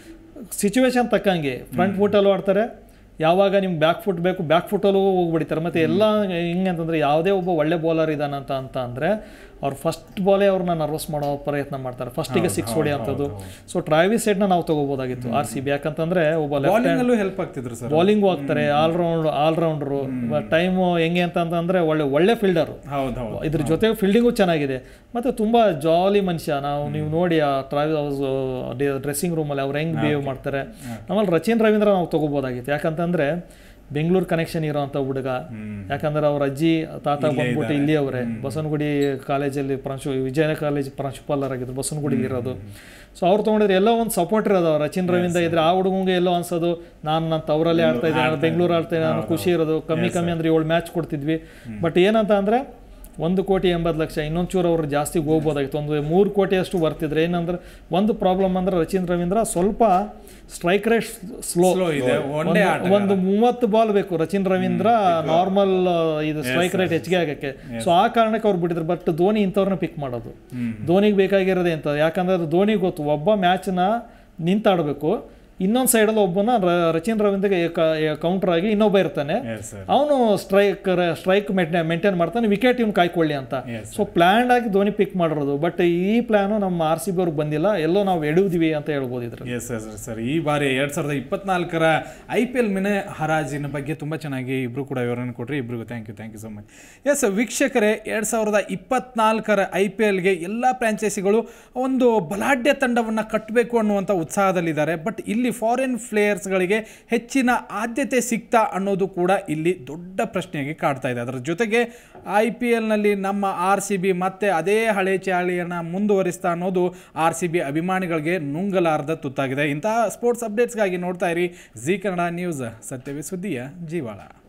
ಸಿಚುವೇಶನ್ ತಕ್ಕಂಗೆ ಫ್ರಂಟ್ ಫುಟಲ್ಲೂ ಆಡ್ತಾರೆ, ಯಾವಾಗ ನಿಮ್ಗೆ ಬ್ಯಾಕ್ ಫುಟ್ ಬೇಕು ಬ್ಯಾಕ್ ಫುಟಲ್ಲೂ ಹೋಗ್ಬಿಡ್ತಾರೆ. ಮತ್ತು ಎಲ್ಲ ಹಿಂಗೆ ಅಂತಂದರೆ ಯಾವುದೇ ಒಬ್ಬ ಒಳ್ಳೆ ಬೌಲರ್ ಇದ್ದಾನಂತ ಅಂದರೆ ಅವ್ರು ಫಸ್ಟ್ ಬಾಲೇ ಅವ್ರನ್ನ ನರ್ವಸ್ ಮಾಡೋ ಪ್ರಯತ್ನ ಮಾಡ್ತಾರೆ, ಫಸ್ಟಿಗೆ 6 ಹೊಡೆಯೋಂಥದ್ದು. ಸೊ ಟ್ರಾವಿಸ್ ಹೆಡ್ನ ನಾವು ತಗೋಬೋದಾಗಿತ್ತು RCB. ಯಾಕಂತಂದ್ರೆ ಒಬ್ಬ ಹೆಲ್ಪ್ ಆಗ್ತಿದ್ರು ಸರ್, ಬೌಲಿಂಗು ಆಗ್ತಾರೆ, ಆಲ್ರೌಂಡರು. ಟೈಮು ಹೆಂಗೆ ಅಂತಂದ್ರೆ ಒಳ್ಳೆ ಫೀಲ್ಡರು, ಇದ್ರ ಜೊತೆಗೆ ಫೀಲ್ಡಿಂಗು ಚೆನ್ನಾಗಿದೆ. ಮತ್ತು ತುಂಬ ಜಾಲಿ ಮನುಷ್ಯ. ನೀವು ನೋಡಿ ಆ ಟ್ರಾವಿಸ್ ಡ್ರೆಸ್ಸಿಂಗ್ ರೂಮಲ್ಲಿ ಅವ್ರು ಹೆಂಗೆ ಬಿಹೇವ್ ಮಾಡ್ತಾರೆ. ಆಮೇಲೆ ರಚಿನ್ ರವೀಂದ್ರ ನಾವು ತಗೋಬೋದಾಗಿತ್ತು. ಯಾಕಂತಂದ್ರೆ ಬೆಂಗಳೂರು ಕನೆಕ್ಷನ್ ಇರೋಂಥ ಹುಡುಗ. ಯಾಕಂದ್ರೆ ಅವ್ರ ಅಜ್ಜಿ ತಾತ ಬಂದ್ಬಿಟ್ಟು ಇಲ್ಲಿ ಅವರೇ ಬಸವನಗುಡಿ ಕಾಲೇಜಲ್ಲಿ ವಿಜಯ ಕಾಲೇಜ್ ಪ್ರಾಂಶುಪಾಲರಾಗಿದ್ರು, ಬಸವನಗುಡಿಗೆ ಇರೋದು. ಸೊ ಅವ್ರು ತೊಗೊಂಡಿದ್ರೆ ಎಲ್ಲೋ ಒಂದು ಸಪೋರ್ಟ್ ಇರೋದು. ರಚಿನ್ ರವೀಂದ್ರ ಇದ್ರೆ ಆ ಹುಡುಗಂಗೆ ಎಲ್ಲೋ ಅನ್ಸೋದು, ನಾನು ತವರಲ್ಲಿ ಆಡ್ತಾ ಇದ್ದೆ, ನಾನು ಬೆಂಗಳೂರು ಆಡ್ತಾ ಇದ್ದೆ, ನಾನು ಖುಷಿ ಇರೋದು. ಕಮ್ಮಿ ಅಂದ್ರೆ 7 ಮ್ಯಾಚ್ ಕೊಡ್ತಿದ್ವಿ. ಬಟ್ ಏನಂತ ಅಂದರೆ 1,80,00,000 ಇನ್ನೊಂದು ಚೂರು ಅವ್ರು ಜಾಸ್ತಿ ಹೋಗ್ಬೋದಾಗಿತ್ತು. ಒಂದು 3 ಕೋಟಿಯಷ್ಟು ಬರ್ತಿದ್ರೆ. ಏನಂದ್ರೆ ಒಂದು ಪ್ರಾಬ್ಲಮ್ ಅಂದ್ರೆ ರಚಿನ್ ರವೀಂದ್ರ ಸ್ವಲ್ಪ ಸ್ಟ್ರೈಕ್ ರೇಟ್ ಸ್ಲೋ ಇದೆ. ಒಂದು 30 ಬಾಲ್ ಬೇಕು ರಚಿನ್ ರವೀಂದ್ರ ನಾರ್ಮಲ್ ಇದು ಸ್ಟ್ರೈಕ್ ರೇಟ್ ಹೆಚ್ಚಿಗೆ ಆಗಕ್ಕೆ. ಸೊ ಆ ಕಾರಣಕ್ಕೆ ಅವ್ರು ಬಿಟ್ಟಿದ್ರು. ಬಟ್ ಧೋನಿ ಇಂಥವ್ರನ್ನ ಪಿಕ್ ಮಾಡೋದು, ಧೋನಿಗೆ ಬೇಕಾಗಿರೋದೇ ಅಂತ. ಯಾಕಂದ್ರೆ ಧೋನಿ ಗೊತ್ತು, ಒಬ್ಬ ಮ್ಯಾಚ್ನ ನಿಂತಾಡಬೇಕು, ಇನ್ನೊಂದು ಸೈಡಲ್ಲಿ ಒಬ್ಬನ ರಚಿನ್ ರವೀಂದ್ರಗೆ ಕೌಂಟರ್ ಆಗಿ ಇನ್ನೊಬ್ಬ ಇರ್ತಾನೆ, ಅವನು ಸ್ಟ್ರೈಕ್ ಮೇಂಟೈನ್ ಮಾಡ್ತಾನೆ, ವಿಕೆಟ್ ಇವ್ನು ಕಾಯ್ಕೊಳ್ಳಿ ಅಂತ. ಸೊ ಪ್ಲಾನ್ ಆಗಿ ಧೋನಿ ಪಿಕ್ ಮಾಡಿರೋದು. ಬಟ್ ಈ ಪ್ಲಾನು ನಮ್ಮ RCB ಅವ್ರಿಗೆ ಬಂದಿಲ್ಲ, ಎಲ್ಲೋ ನಾವು ಎಡುವುದಿವಿ ಅಂತ ಹೇಳ್ಬೋದು ಇದ್ರ. ಸರ್, ಈ ಬಾರಿ 2024ರ IPL ಮಿನಿ ಹರಾಜಿನ ಬಗ್ಗೆ ತುಂಬ ಚೆನ್ನಾಗಿ ಇಬ್ರು ಕೂಡ ವಿವರಣೆ ಕೊಟ್ರಿ. ಇಬ್ರಿಗೂ thank you so much. Yes ವೀಕ್ಷಕರೇ, 2024ರ IPLಗೆ ಎಲ್ಲ ಫ್ರಾಂಚೈಸಿಗಳು ಒಂದು ಬಲಾಢ್ಯ ತಂಡವನ್ನು ಕಟ್ಟಬೇಕು ಅನ್ನುವಂಥ ಉತ್ಸಾಹದಲ್ಲಿದ್ದಾರೆ. ಬಟ್ ಇಲ್ಲಿ ಫಾರಿನ್ ಪ್ಲೇಯರ್ಸ್ಗಳಿಗೆ ಹೆಚ್ಚಿನ ಆದ್ಯತೆ ಸಿಗ್ತಾ ಅನ್ನೋದು ಕೂಡ ಇಲ್ಲಿ ದೊಡ್ಡ ಪ್ರಶ್ನೆಯಾಗಿ ಕಾಡ್ತಾ ಇದೆ. ಅದರ ಜೊತೆಗೆ IPLನಲ್ಲಿ ನಮ್ಮ RCB ಮತ್ತೆ ಅದೇ ಹಳೆ ಚಾಳಿಯನ್ನು ಮುಂದುವರಿಸ್ತಾ ಅನ್ನೋದು RCB ಅಭಿಮಾನಿಗಳಿಗೆ ನುಂಗಲಾರದ ತುತ್ತಾಗಿದೆ. ಇಂತಹ ಸ್ಪೋರ್ಟ್ಸ್ ಅಪ್ಡೇಟ್ಸ್ಗಾಗಿ ನೋಡ್ತಾ ಇರಿ ಜಿ ಕನ್ನಡ ನ್ಯೂಸ್, ಸತ್ಯವೇ ಸುದ್ದಿಯ ಜೀವಾಳ.